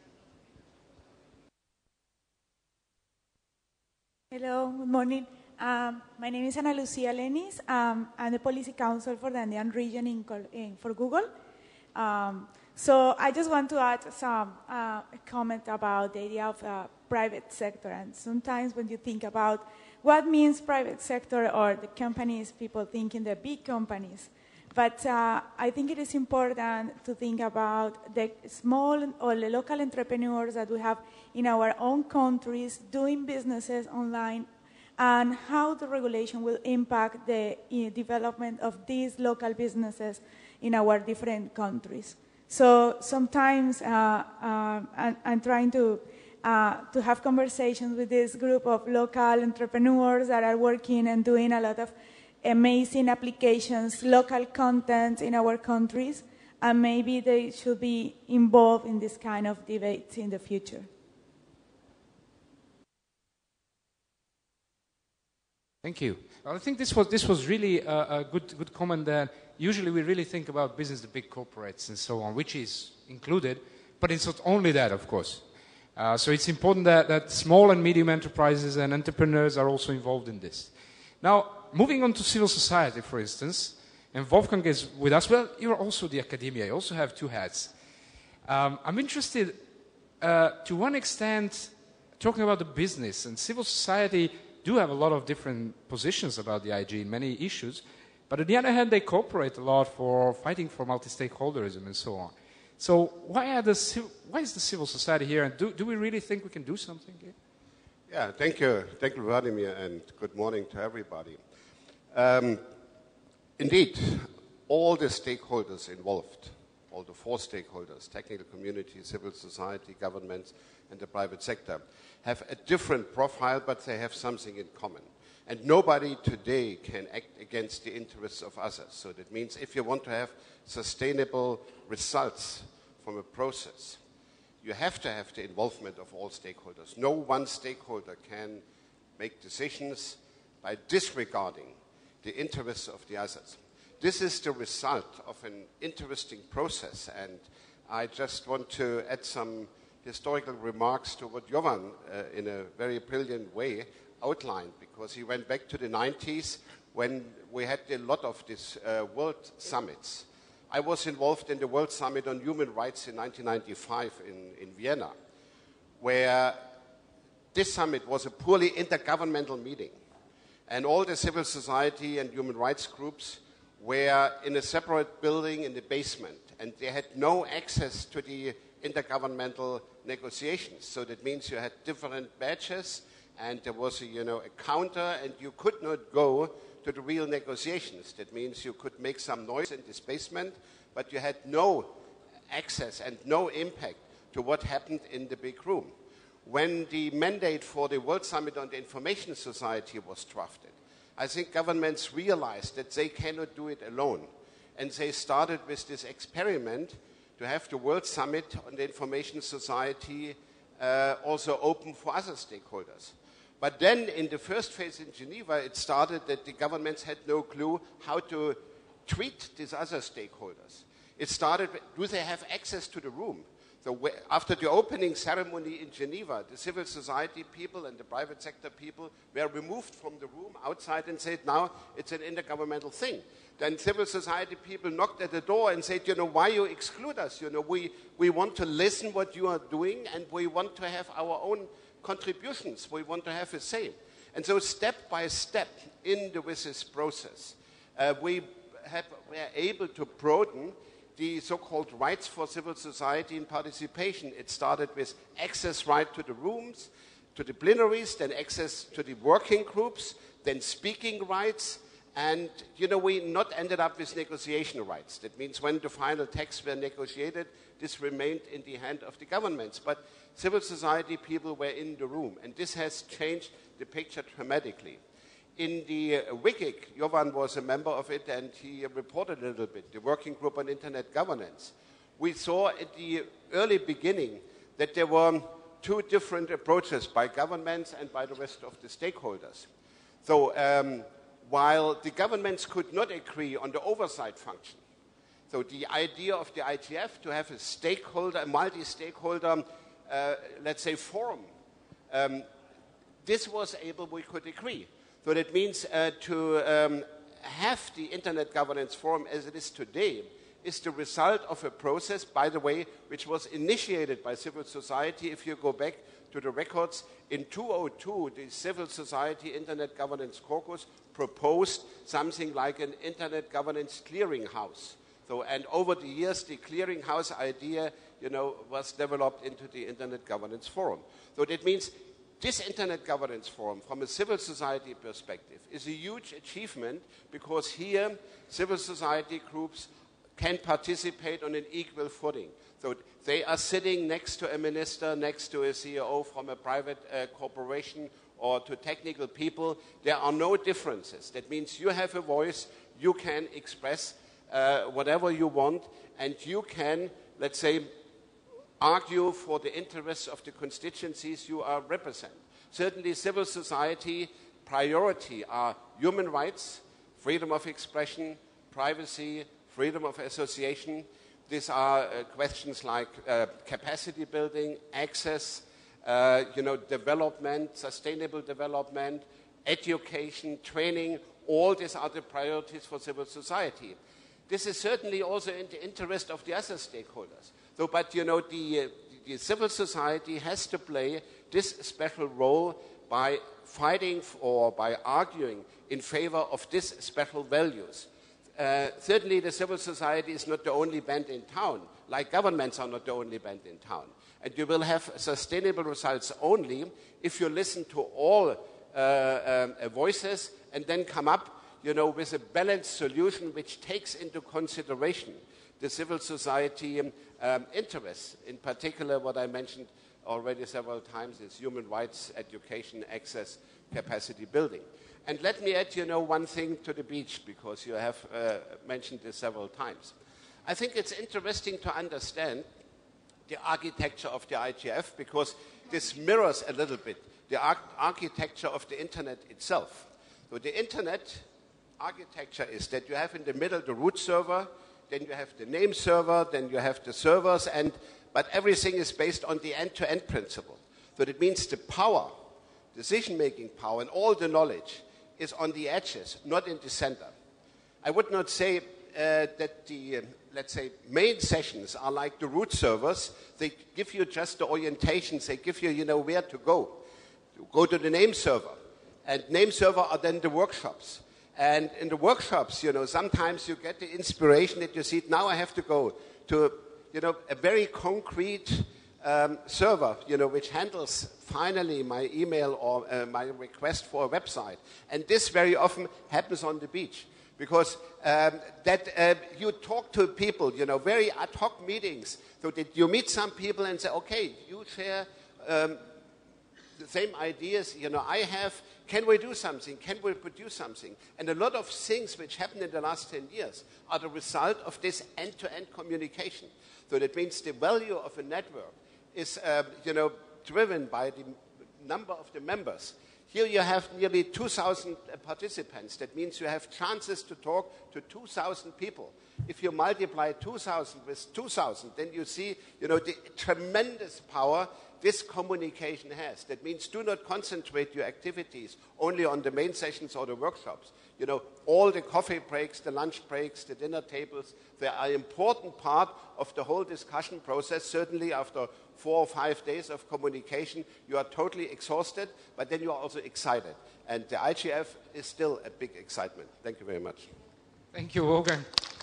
Hello, good morning. Um, my name is Ana Lucia Lenis. Um, I'm the policy counsel for the Andean region in, in, for Google. Um, so I just want to add some uh, a comment about the idea of uh, private sector. And sometimes when you think about what means private sector or the companies, people think in the big companies. But uh, I think it is important to think about the small or the local entrepreneurs that we have in our own countries doing businesses online, and how the regulation will impact the uh, development of these local businesses in our different countries. So sometimes uh, uh, I'm, I'm trying to, uh, to have conversations with this group of local entrepreneurs that are working and doing a lot of amazing applications, local content in our countries, and maybe they should be involved in this kind of debates in the future. Thank you. Well, I think this was, this was really a, a good, good comment that usually we really think about business, the big corporates and so on, which is included, but it's not only that, of course. Uh, so it's important that, that small and medium enterprises and entrepreneurs are also involved in this. Now, moving on to civil society, for instance, and Wolfgang is with us. Well, you're also the academia. You also have two hats. Um, I'm interested, uh, to one extent, talking about the business, and civil society do have a lot of different positions about the I G in many issues, but on the other hand, they cooperate a lot for fighting for multi-stakeholderism and so on. So why, are the, why is the civil society here, and do, do we really think we can do something here? Yeah, thank you. Thank you, Vladimir, and good morning to everybody. Um, indeed, all the stakeholders involved, all the four stakeholders, technical community, civil society, governments, and the private sector, have a different profile, but they have something in common. And nobody today can act against the interests of others. So that means if you want to have sustainable results from a process, you have to have the involvement of all stakeholders. No one stakeholder can make decisions by disregarding the interests of the others. This is the result of an interesting process, and I just want to add some historical remarks to what Jovan, uh, in a very brilliant way, outlined, because he went back to the nineties when we had a lot of these uh, world summits. I was involved in the World Summit on Human Rights in nineteen ninety-five in, in Vienna, where this summit was a purely intergovernmental meeting. And all the civil society and human rights groups were in a separate building in the basement, and they had no access to the intergovernmental negotiations. So that means you had different badges, and there was a, you know, a counter, and you could not go to the real negotiations. That means you could make some noise in this basement, but you had no access and no impact to what happened in the big room. When the mandate for the World Summit on the Information Society was drafted, I think governments realized that they cannot do it alone. And they started with this experiment to have the World Summit on the Information Society uh, also open for other stakeholders. But then in the first phase in Geneva, it started that the governments had no clue how to treat these other stakeholders. It started, do they have access to the room? So after the opening ceremony in Geneva, the civil society people and the private sector people were removed from the room outside and said, now it's an intergovernmental thing. Then civil society people knocked at the door and said, you know, why you exclude us? You know, we, we want to listen what you are doing, and we want to have our own contributions. We want to have a say. And so step by step in the with this process, uh, we have, were able to broaden the so-called rights for civil society and participation. It started with access right to the rooms, to the plenaries, then access to the working groups, then speaking rights, and, you know, we not ended up with negotiation rights. That means when the final texts were negotiated, this remained in the hand of the governments. But civil society people were in the room, and this has changed the picture dramatically. In the uh, WCIG, Jovan was a member of it, and he reported a little bit, the Working Group on Internet Governance. We saw at the early beginning that there were two different approaches by governments and by the rest of the stakeholders. So um, while the governments could not agree on the oversight function, so the idea of the I T F to have a stakeholder, a multi-stakeholder, uh, let's say, forum, um, this was able, we could agree. So that means uh, to um, have the Internet Governance Forum as it is today is the result of a process, by the way, which was initiated by civil society. If you go back to the records, in two thousand two, the Civil Society Internet Governance Caucus proposed something like an Internet Governance Clearinghouse. So, and over the years, the clearinghouse idea, you know, was developed into the Internet Governance Forum. So that means this Internet Governance Forum, from a civil society perspective, is a huge achievement, because here civil society groups can participate on an equal footing. So they are sitting next to a minister, next to a C E O from a private uh, corporation, or to technical people. There are no differences. That means you have a voice, you can express uh, whatever you want, and you can, let's say, argue for the interests of the constituencies you are represent. Certainly civil society priority are human rights, freedom of expression, privacy, freedom of association. These are uh, questions like uh, capacity building, access, uh, you know, development, sustainable development, education, training. All these are the priorities for civil society. This is certainly also in the interest of the other stakeholders. So, but, you know, the, uh, the civil society has to play this special role by fighting or by arguing in favor of these special values. Uh, certainly the civil society is not the only band in town, like governments are not the only band in town. And you will have sustainable results only if you listen to all uh, um, uh, voices and then come up, you know, with a balanced solution which takes into consideration the civil society um, um, interests. In particular, what I mentioned already several times is human rights, education, access, capacity building. And let me add, you know, one thing to the beach, because you have uh, mentioned this several times. I think it's interesting to understand the architecture of the I G F, because this mirrors a little bit the ar architecture of the internet itself. So the internet architecture is that you have in the middle the root server, then you have the name server, then you have the servers, and, but everything is based on the end-to-end principle. So that means the power, decision-making power, and all the knowledge is on the edges, not in the center. I would not say uh, that the, uh, let's say, main sessions are like the root servers. They give you just the orientations. They give you, you know, where to go. Go to the name server. And name server are then the workshops. And in the workshops, you know, sometimes you get the inspiration that you see, now I have to go to, you know, a very concrete um, server, you know, which handles finally my email or uh, my request for a website. And this very often happens on the beach. Because um, that uh, you talk to people, you know, very ad hoc meetings, so that you meet some people and say, okay, you share um, the same ideas, you know, I have, can we do something, can we produce something? And a lot of things which happened in the last ten years are the result of this end-to-end communication. So that means the value of a network is, uh, you know, driven by the number of the members. Here you have nearly two thousand participants. That means you have chances to talk to two thousand people. If you multiply two thousand with two thousand, then you see, you know, the tremendous power this communication has. That means do not concentrate your activities only on the main sessions or the workshops. You know, all the coffee breaks, the lunch breaks, the dinner tables, they are an important part of the whole discussion process. Certainly after four or five days of communication, you are totally exhausted, but then you are also excited. And the I G F is still a big excitement. Thank you very much. Thank you, Wolfgang.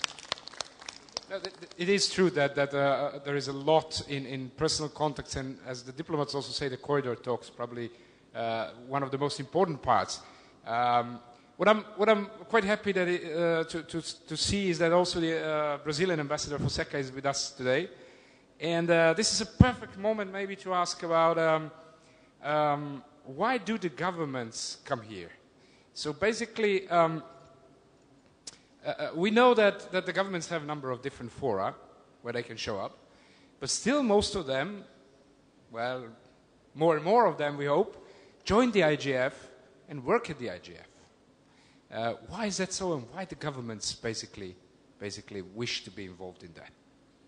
No, it is true that, that uh, there is a lot in, in personal contacts, and as the diplomats also say, the corridor talks probably uh, one of the most important parts. Um, what, I'm, what I'm quite happy that it, uh, to, to, to see is that also the uh, Brazilian ambassador Fonseca is with us today. And uh, this is a perfect moment maybe to ask about um, um, why do the governments come here? So basically, um, Uh, we know that, that the governments have a number of different fora where they can show up, but still most of them, well, more and more of them, we hope, join the I G F and work at the I G F. Uh, why is that so, and why the governments basically, basically wish to be involved in that?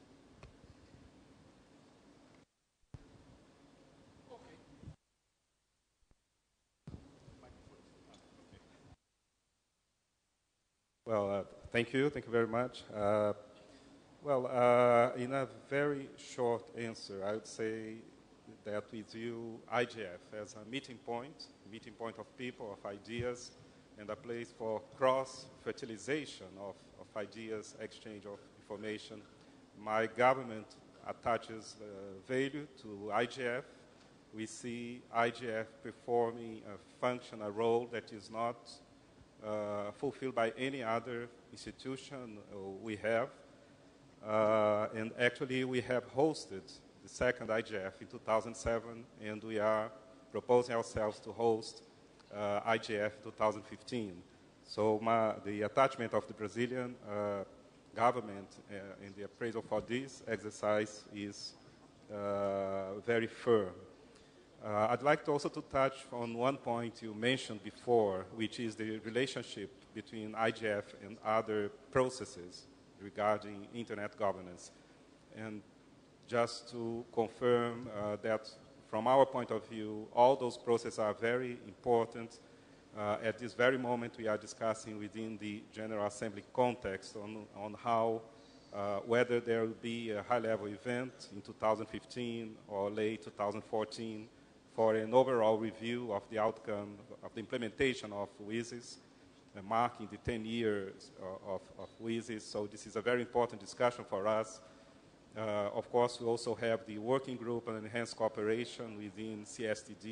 Well, uh, thank you. Thank you very much. Uh, well, uh, in a very short answer, I would say that we view I G F as a meeting point, a meeting point of people, of ideas, and a place for cross-fertilization of, of ideas, exchange of information. My government attaches uh, value to I G F. We see I G F performing a function, a role that is not Uh, fulfilled by any other institution uh, we have. Uh, and actually, we have hosted the second I G F in two thousand seven, and we are proposing ourselves to host uh, I G F in two thousand fifteen. So my, the attachment of the Brazilian uh, government uh, in the appraisal for this exercise is uh, very firm. Uh, I'd like to also to touch on one point you mentioned before, which is the relationship between I G F and other processes regarding internet governance. And just to confirm uh, that from our point of view, all those processes are very important. Uh, at this very moment, we are discussing within the General Assembly context on, on how, uh, whether there will be a high-level event in two thousand fifteen or late two thousand fourteen for an overall review of the outcome of the implementation of WSIS, uh, marking the ten years uh, of, of WSIS. So this is a very important discussion for us. Uh, of course, we also have the working group on enhanced cooperation within C S T D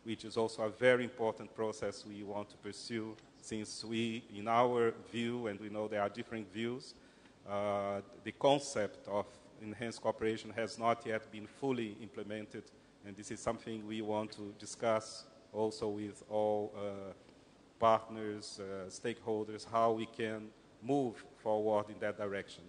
which is also a very important process we want to pursue, since we, in our view, and we know there are different views, uh, the concept of enhanced cooperation has not yet been fully implemented, and this is something we want to discuss also with all uh, partners, uh, stakeholders, how we can move forward in that direction.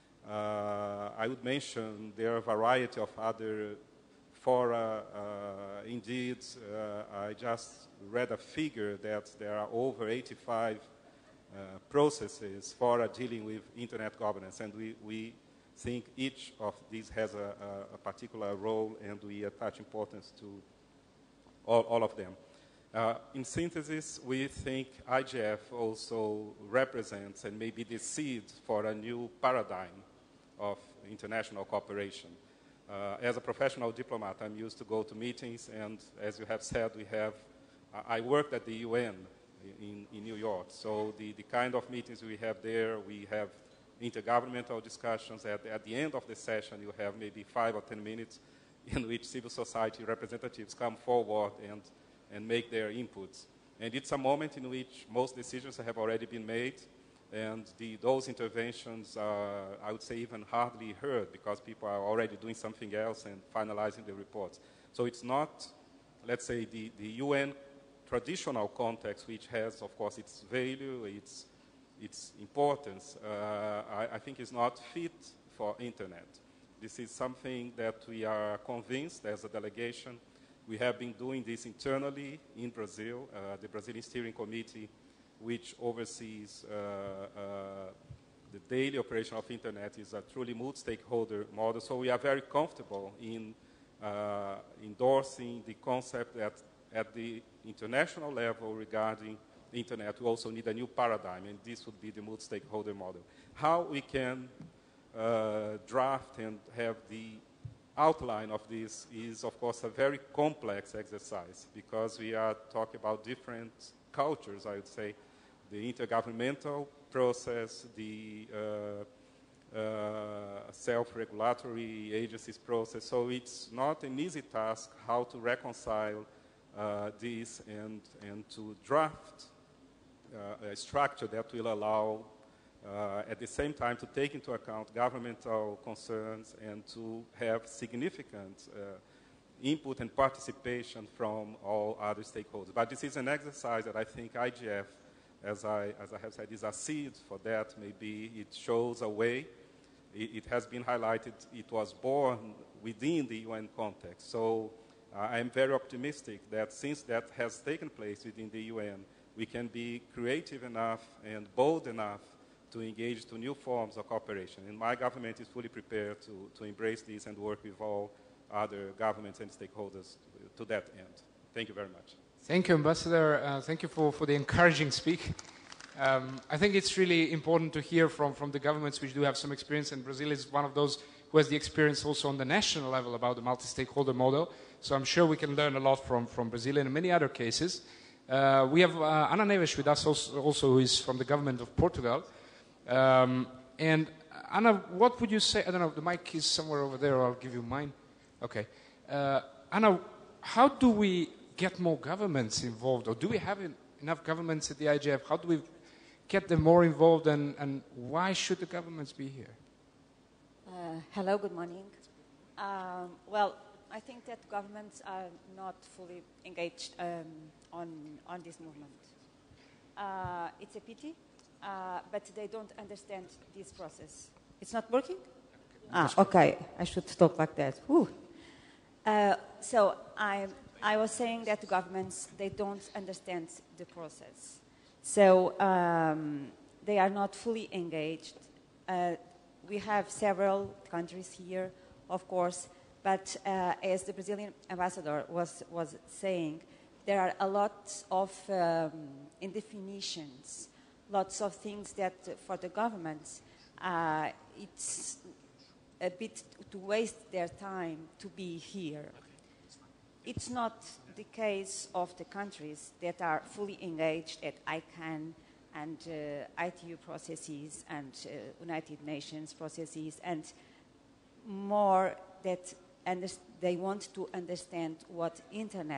Uh, I would mention there are a variety of other fora. Uh, indeed, uh, I just read a figure that there are over eighty-five uh, processes fora dealing with internet governance, and we, we think each of these has a, a, a particular role, and we attach importance to all, all of them. Uh, in synthesis, we think I G F also represents and may be the seed for a new paradigm of international cooperation. Uh, as a professional diplomat, I'm used to go to meetings, and as you have said, we have, uh, I worked at the U N in, in New York, so the, the kind of meetings we have there, we have intergovernmental discussions. At, at the end of the session, you have maybe five or ten minutes in which civil society representatives come forward and, and make their inputs. And it's a moment in which most decisions have already been made, and the, those interventions are, I would say, even hardly heard because people are already doing something else and finalizing the reports. So it's not, let's say, the, the U N traditional context, which has, of course, its value, its, its importance, uh, I, I think is not fit for internet. This is something that we are convinced as a delegation. We have been doing this internally in Brazil. Uh, the Brazilian Steering Committee, which oversees uh, uh, the daily operation of internet, is a truly multi-stakeholder model. So we are very comfortable in uh, endorsing the concept that at the international level regarding the internet, we also need a new paradigm, and this would be the multi-stakeholder model. How we can uh, draft and have the outline of this is, of course, a very complex exercise because we are talking about different cultures, I would say, the intergovernmental process, the uh, uh, self-regulatory agencies process. So it's not an easy task how to reconcile uh, this and, and to draft uh, a structure that will allow uh, at the same time to take into account governmental concerns and to have significant uh, input and participation from all other stakeholders. But this is an exercise that I think I G F, as I, as I have said, is a seed for that. Maybe it shows a way. It, it has been highlighted. It was born within the U N context. So uh, I am very optimistic that since that has taken place within the U N, we can be creative enough and bold enough to engage to new forms of cooperation. And my government is fully prepared to, to embrace this and work with all other governments and stakeholders to that end. Thank you very much. Thank you, Ambassador. Uh, thank you for, for the encouraging speak. Um, I think it's really important to hear from, from the governments which do have some experience, and Brazil is one of those who has the experience also on the national level about the multi-stakeholder model. So I'm sure we can learn a lot from, from Brazil and many other cases. Uh, we have uh, Ana Neves with us also, also, who is from the government of Portugal. Um, and Ana, what would you say? I don't know, the mic is somewhere over there, or I'll give you mine. Okay. Uh, Ana, how do we get more governments involved, or do we have in, enough governments at the I G F? How do we get them more involved, and, and why should the governments be here? Uh, hello, good morning. Um, well, I think that governments are not fully engaged um, on, on this movement. Uh, it's a pity, uh, but they don't understand this process. It's not working? Ah, okay. I should talk like that. Whew. Uh, so I, I was saying that the governments, they don't understand the process. So um, they are not fully engaged. Uh, we have several countries here, of course, but uh, as the Brazilian ambassador was, was saying, there are a lot of um, indefinitions, lots of things that uh, for the governments, uh, it's a bit to waste their time to be here. It's not the case of the countries that are fully engaged at I CANN and uh, I T U processes and uh, United Nations processes, and more that they want to understand what internet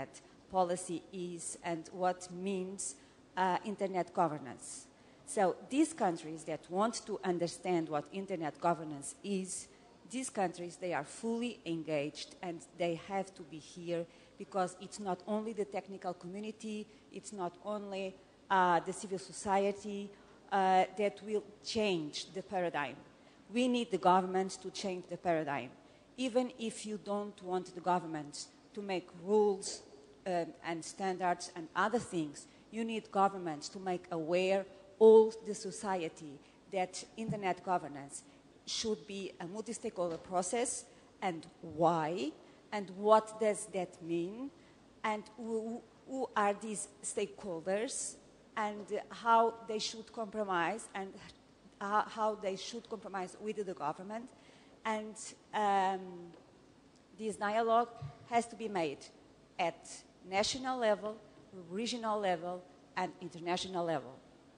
policy is and what means uh, internet governance. So these countries that want to understand what internet governance is, these countries, they are fully engaged and they have to be here because it's not only the technical community, it's not only uh, the civil society uh, that will change the paradigm. We need the government to change the paradigm. Even if you don't want the government to make rules um, and standards and other things, you need governments to make aware all the society that internet governance should be a multi-stakeholder process, and why, and what does that mean, and who, who are these stakeholders, and how they should compromise, and uh, how they should compromise with the government. And um, this dialogue has to be made at national level, regional level, and international level.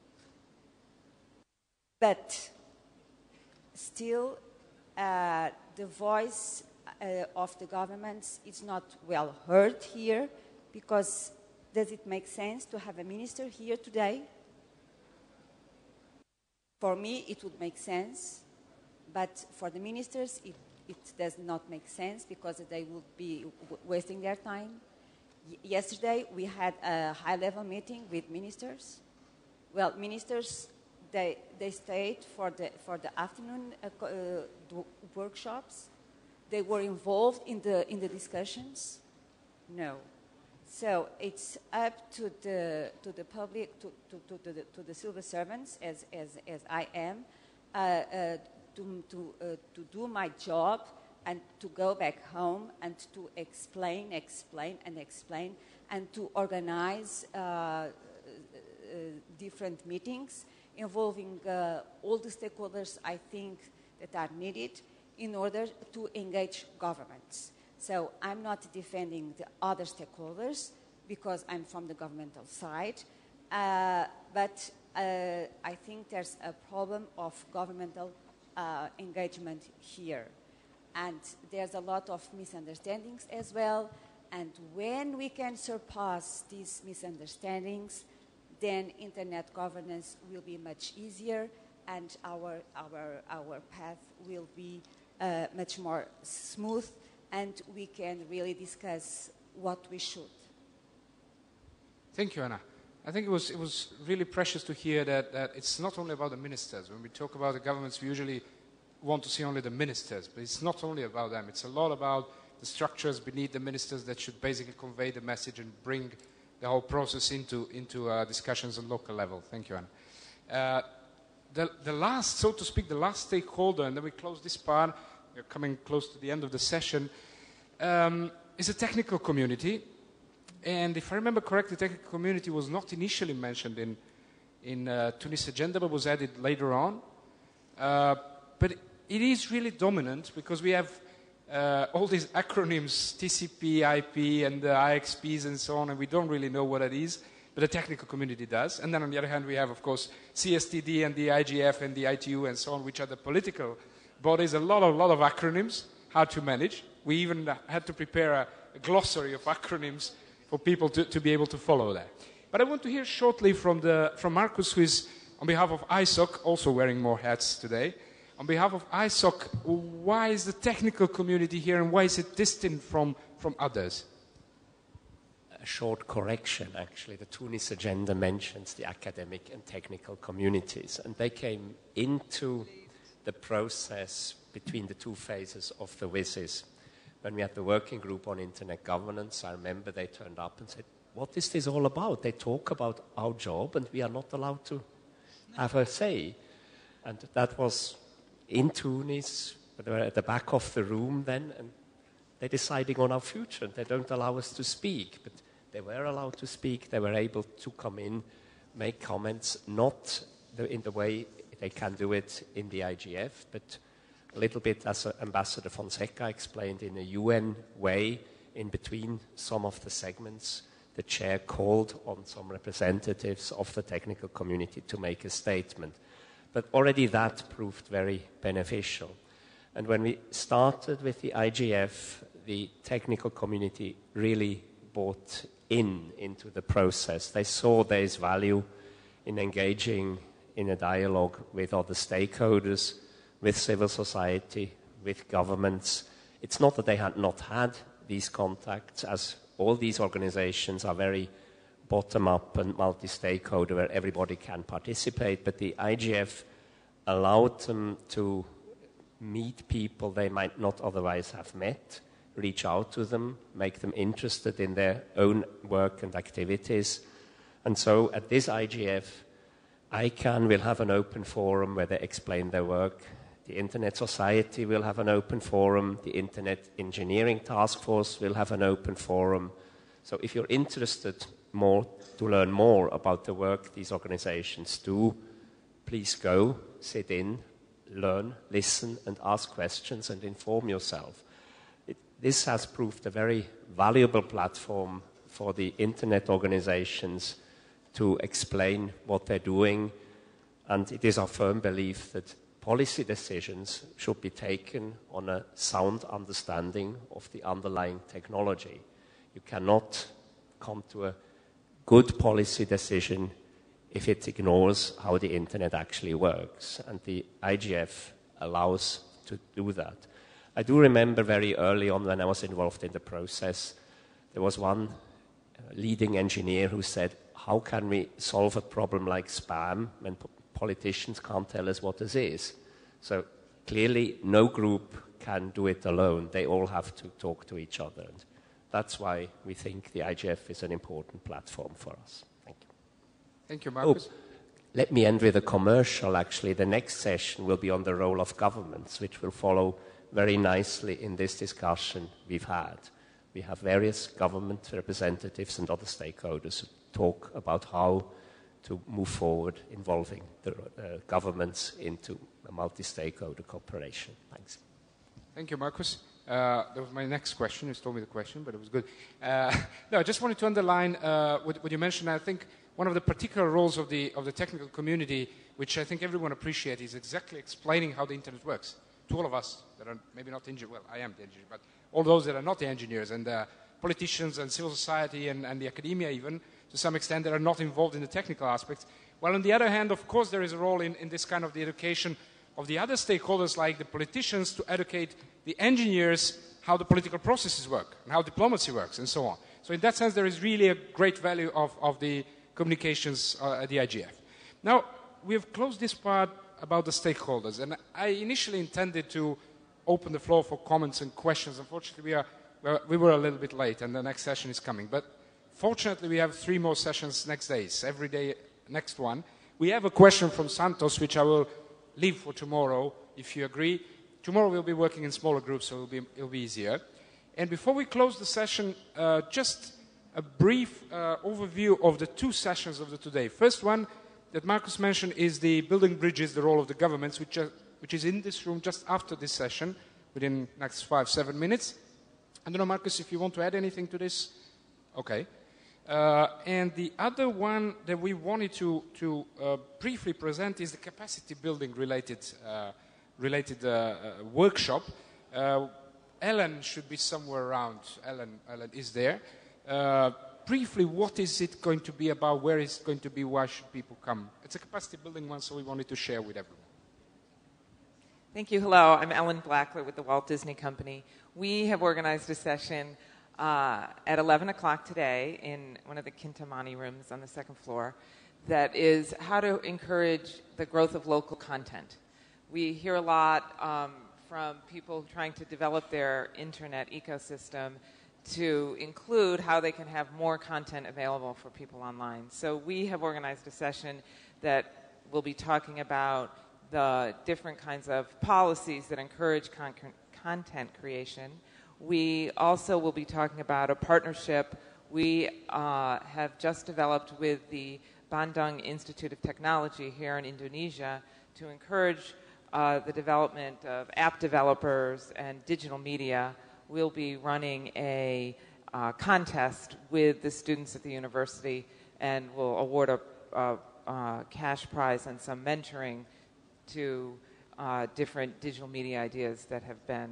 But still, uh, the voice uh, of the governments is not well heard here, because does it make sense to have a minister here today? For me, it would make sense, but for the ministers, it, it does not make sense because they would be w wasting their time. Y yesterday, we had a high-level meeting with ministers. Well, ministers, They, they stayed for the, for the afternoon uh, uh, workshops. They were involved in the, in the discussions. No. So it's up to the, to the public, to, to, to, to, the, to the civil servants, as, as, as I am, uh, uh, to, to, uh, to do my job and to go back home and to explain, explain, and explain, and to organize uh, uh, different meetings involving uh, all the stakeholders, I think, that are needed in order to engage governments. So I'm not defending the other stakeholders because I'm from the governmental side, uh, but uh, I think there's a problem of governmental uh, engagement here. And there's a lot of misunderstandings as well, and when we can surpass these misunderstandings, then internet governance will be much easier, and our, our, our path will be uh, much more smooth, and we can really discuss what we should. Thank you, Anna. I think it was, it was really precious to hear that, that it's not only about the ministers. When we talk about the governments, we usually want to see only the ministers, but it's not only about them. It's a lot about the structures beneath the ministers that should basically convey the message and bring the whole process into, into uh, discussions on local level. Thank you, Anna. Uh, the, the last, so to speak, the last stakeholder, and then we close this part, we're coming close to the end of the session, um, is a technical community. And if I remember correctly, the technical community was not initially mentioned in, in uh, Tunis agenda, but was added later on. Uh, but it is really dominant because we have Uh, all these acronyms, T C P, I P, and the I X Ps and so on, and we don't really know what it is, but the technical community does. And then on the other hand, we have, of course, C S T D and the I G F and the I T U and so on, which are the political bodies. A lot, a lot of acronyms, hard to manage. We even had to prepare a, a glossary of acronyms for people to, to be able to follow that. But I want to hear shortly from, the, from Marcus, who is, on behalf of I S O C, also wearing more hats today. On behalf of I S O C, why is the technical community here and why is it distinct from, from others? A short correction, actually. The Tunis agenda mentions the academic and technical communities, and they came into the process between the two phases of the WSIS. When we had the working group on internet governance, I remember they turned up and said, what is this all about? They talk about our job and we are not allowed to have a say. And that was in Tunis, they were at the back of the room then, and they're deciding on our future. They don't allow us to speak, but they were allowed to speak. They were able to come in, make comments, not the, in the way they can do it in the I G F, but a little bit, as Ambassador Fonseca explained, in a U N way, in between some of the segments. The chair called on some representatives of the technical community to make a statement. But already that proved very beneficial. And when we started with the I G F, the technical community really bought in into the process. They saw there's value in engaging in a dialogue with other stakeholders, with civil society, with governments. It's not that they had not had these contacts, as all these organizations are very bottom-up and multi-stakeholder where everybody can participate, but the I G F allowed them to meet people they might not otherwise have met, reach out to them, make them interested in their own work and activities. And so at this I G F, I CAN will have an open forum where they explain their work. The Internet Society will have an open forum. The Internet Engineering Task Force will have an open forum. So if you're interested more to learn more about the work these organizations do, please go, sit in, learn, listen, and ask questions and inform yourself. It, this has proved a very valuable platform for the Internet organizations to explain what they're doing, and it is our firm belief that policy decisions should be taken on a sound understanding of the underlying technology. You cannot come to a good policy decision if it ignores how the Internet actually works, and the I G F allows to do that. I do remember very early on when I was involved in the process, there was one leading engineer who said, how can we solve a problem like spam when po- politicians can't tell us what this is? So clearly no group can do it alone. They all have to talk to each other. And that's why we think the I G F is an important platform for us. Thank you. Thank you, Marcus. Oh, let me end with a commercial, actually. The next session will be on the role of governments, which will follow very nicely in this discussion we've had. We have various government representatives and other stakeholders who talk about how to move forward involving the uh, governments into a multi-stakeholder cooperation. Thanks. Thank you, Marcus. Uh, that was my next question. You stole me the question, but it was good. Uh, no, I just wanted to underline uh, what, what you mentioned. I think one of the particular roles of the, of the technical community, which I think everyone appreciates, is exactly explaining how the Internet works to all of us that are maybe not engineers. Well, I am the engineer, but all those that are not the engineers, and uh, politicians and civil society and, and the academia even, to some extent, that are not involved in the technical aspects. Well, on the other hand, of course, there is a role in, in this kind of the education of the other stakeholders, like the politicians, to educate the engineers how the political processes work and how diplomacy works and so on. So in that sense, there is really a great value of, of the communications uh, at the I G F. Now, we have closed this part about the stakeholders, and I initially intended to open the floor for comments and questions. Unfortunately, we, are, well, we were a little bit late, and the next session is coming. But fortunately, we have three more sessions next days, every day, next one. We have a question from Santos, which I will leave for tomorrow, if you agree. Tomorrow we'll be working in smaller groups, so it'll be, it'll be easier. And before we close the session, uh, just a brief uh, overview of the two sessions of the today. First one that Marcus mentioned is the Building Bridges, the role of the governments, which, are, which is in this room just after this session, within next five, seven minutes. I don't know, Marcus, if you want to add anything to this. Okay. Uh, and the other one that we wanted to, to uh, briefly present is the capacity building related, uh, related uh, uh, workshop. Uh, Ellen should be somewhere around. Ellen, Ellen is there. Uh, briefly, what is it going to be about? Where is it going to be? Why should people come? It's a capacity building one, so we wanted to share with everyone. Thank you. Hello, I'm Ellen Blackler with the Walt Disney Company. We have organized a session uh, at eleven o'clock today in one of the Kintamani rooms on the second floor that is how to encourage the growth of local content. We hear a lot um, from people trying to develop their internet ecosystem to include how they can have more content available for people online. So we have organized a session that will be talking about the different kinds of policies that encourage con- content creation. We also will be talking about a partnership we uh, have just developed with the Bandung Institute of Technology here in Indonesia to encourage uh, the development of app developers and digital media. We'll be running a uh, contest with the students at the university, and we'll award a, a, a cash prize and some mentoring to uh, different digital media ideas that have been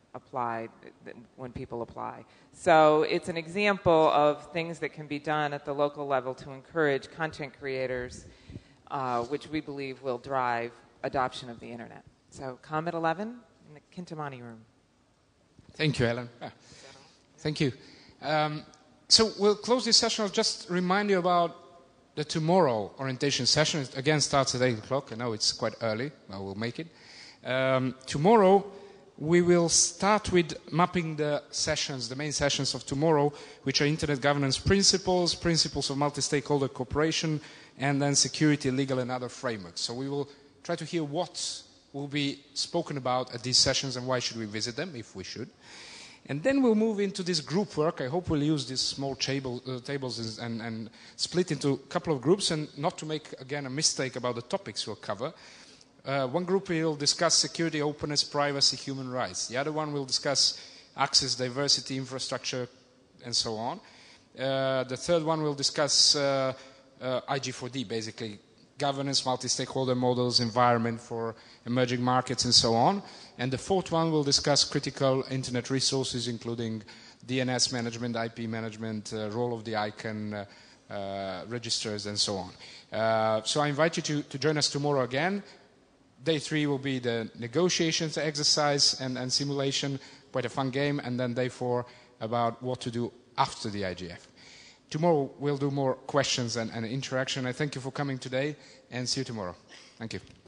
applied when people apply. So it's an example of things that can be done at the local level to encourage content creators, uh, which we believe will drive adoption of the internet. So COMET eleven in the Kintamani room. Thank you, Ellen. Ah, thank you. Um, so we'll close this session. I'll just remind you about the tomorrow orientation session. It again starts at eight o'clock. I know it's quite early, but we'll make it. Um, tomorrow, we will start with mapping the sessions, the main sessions of tomorrow, which are Internet governance principles, principles of multi-stakeholder cooperation, and then security, legal, and other frameworks. So we will try to hear what will be spoken about at these sessions and why should we visit them, if we should. And then we'll move into this group work. I hope we'll use these small table, uh, tables and, and split into a couple of groups, and not to make, again, a mistake about the topics we'll cover. Uh, one group will discuss security, openness, privacy, human rights. The other one will discuss access, diversity, infrastructure, and so on. Uh, the third one will discuss uh, uh, I G four D, basically governance, multi-stakeholder models, environment for emerging markets, and so on. And the fourth one will discuss critical internet resources, including D N S management, I P management, uh, role of the ICANN uh, uh, registers, and so on. Uh, so I invite you to, to join us tomorrow again. Day three will be the negotiations exercise and, and simulation, quite a fun game, and then day four about what to do after the I G F. Tomorrow we'll do more questions and, and interaction. I thank you for coming today, and see you tomorrow. Thank you.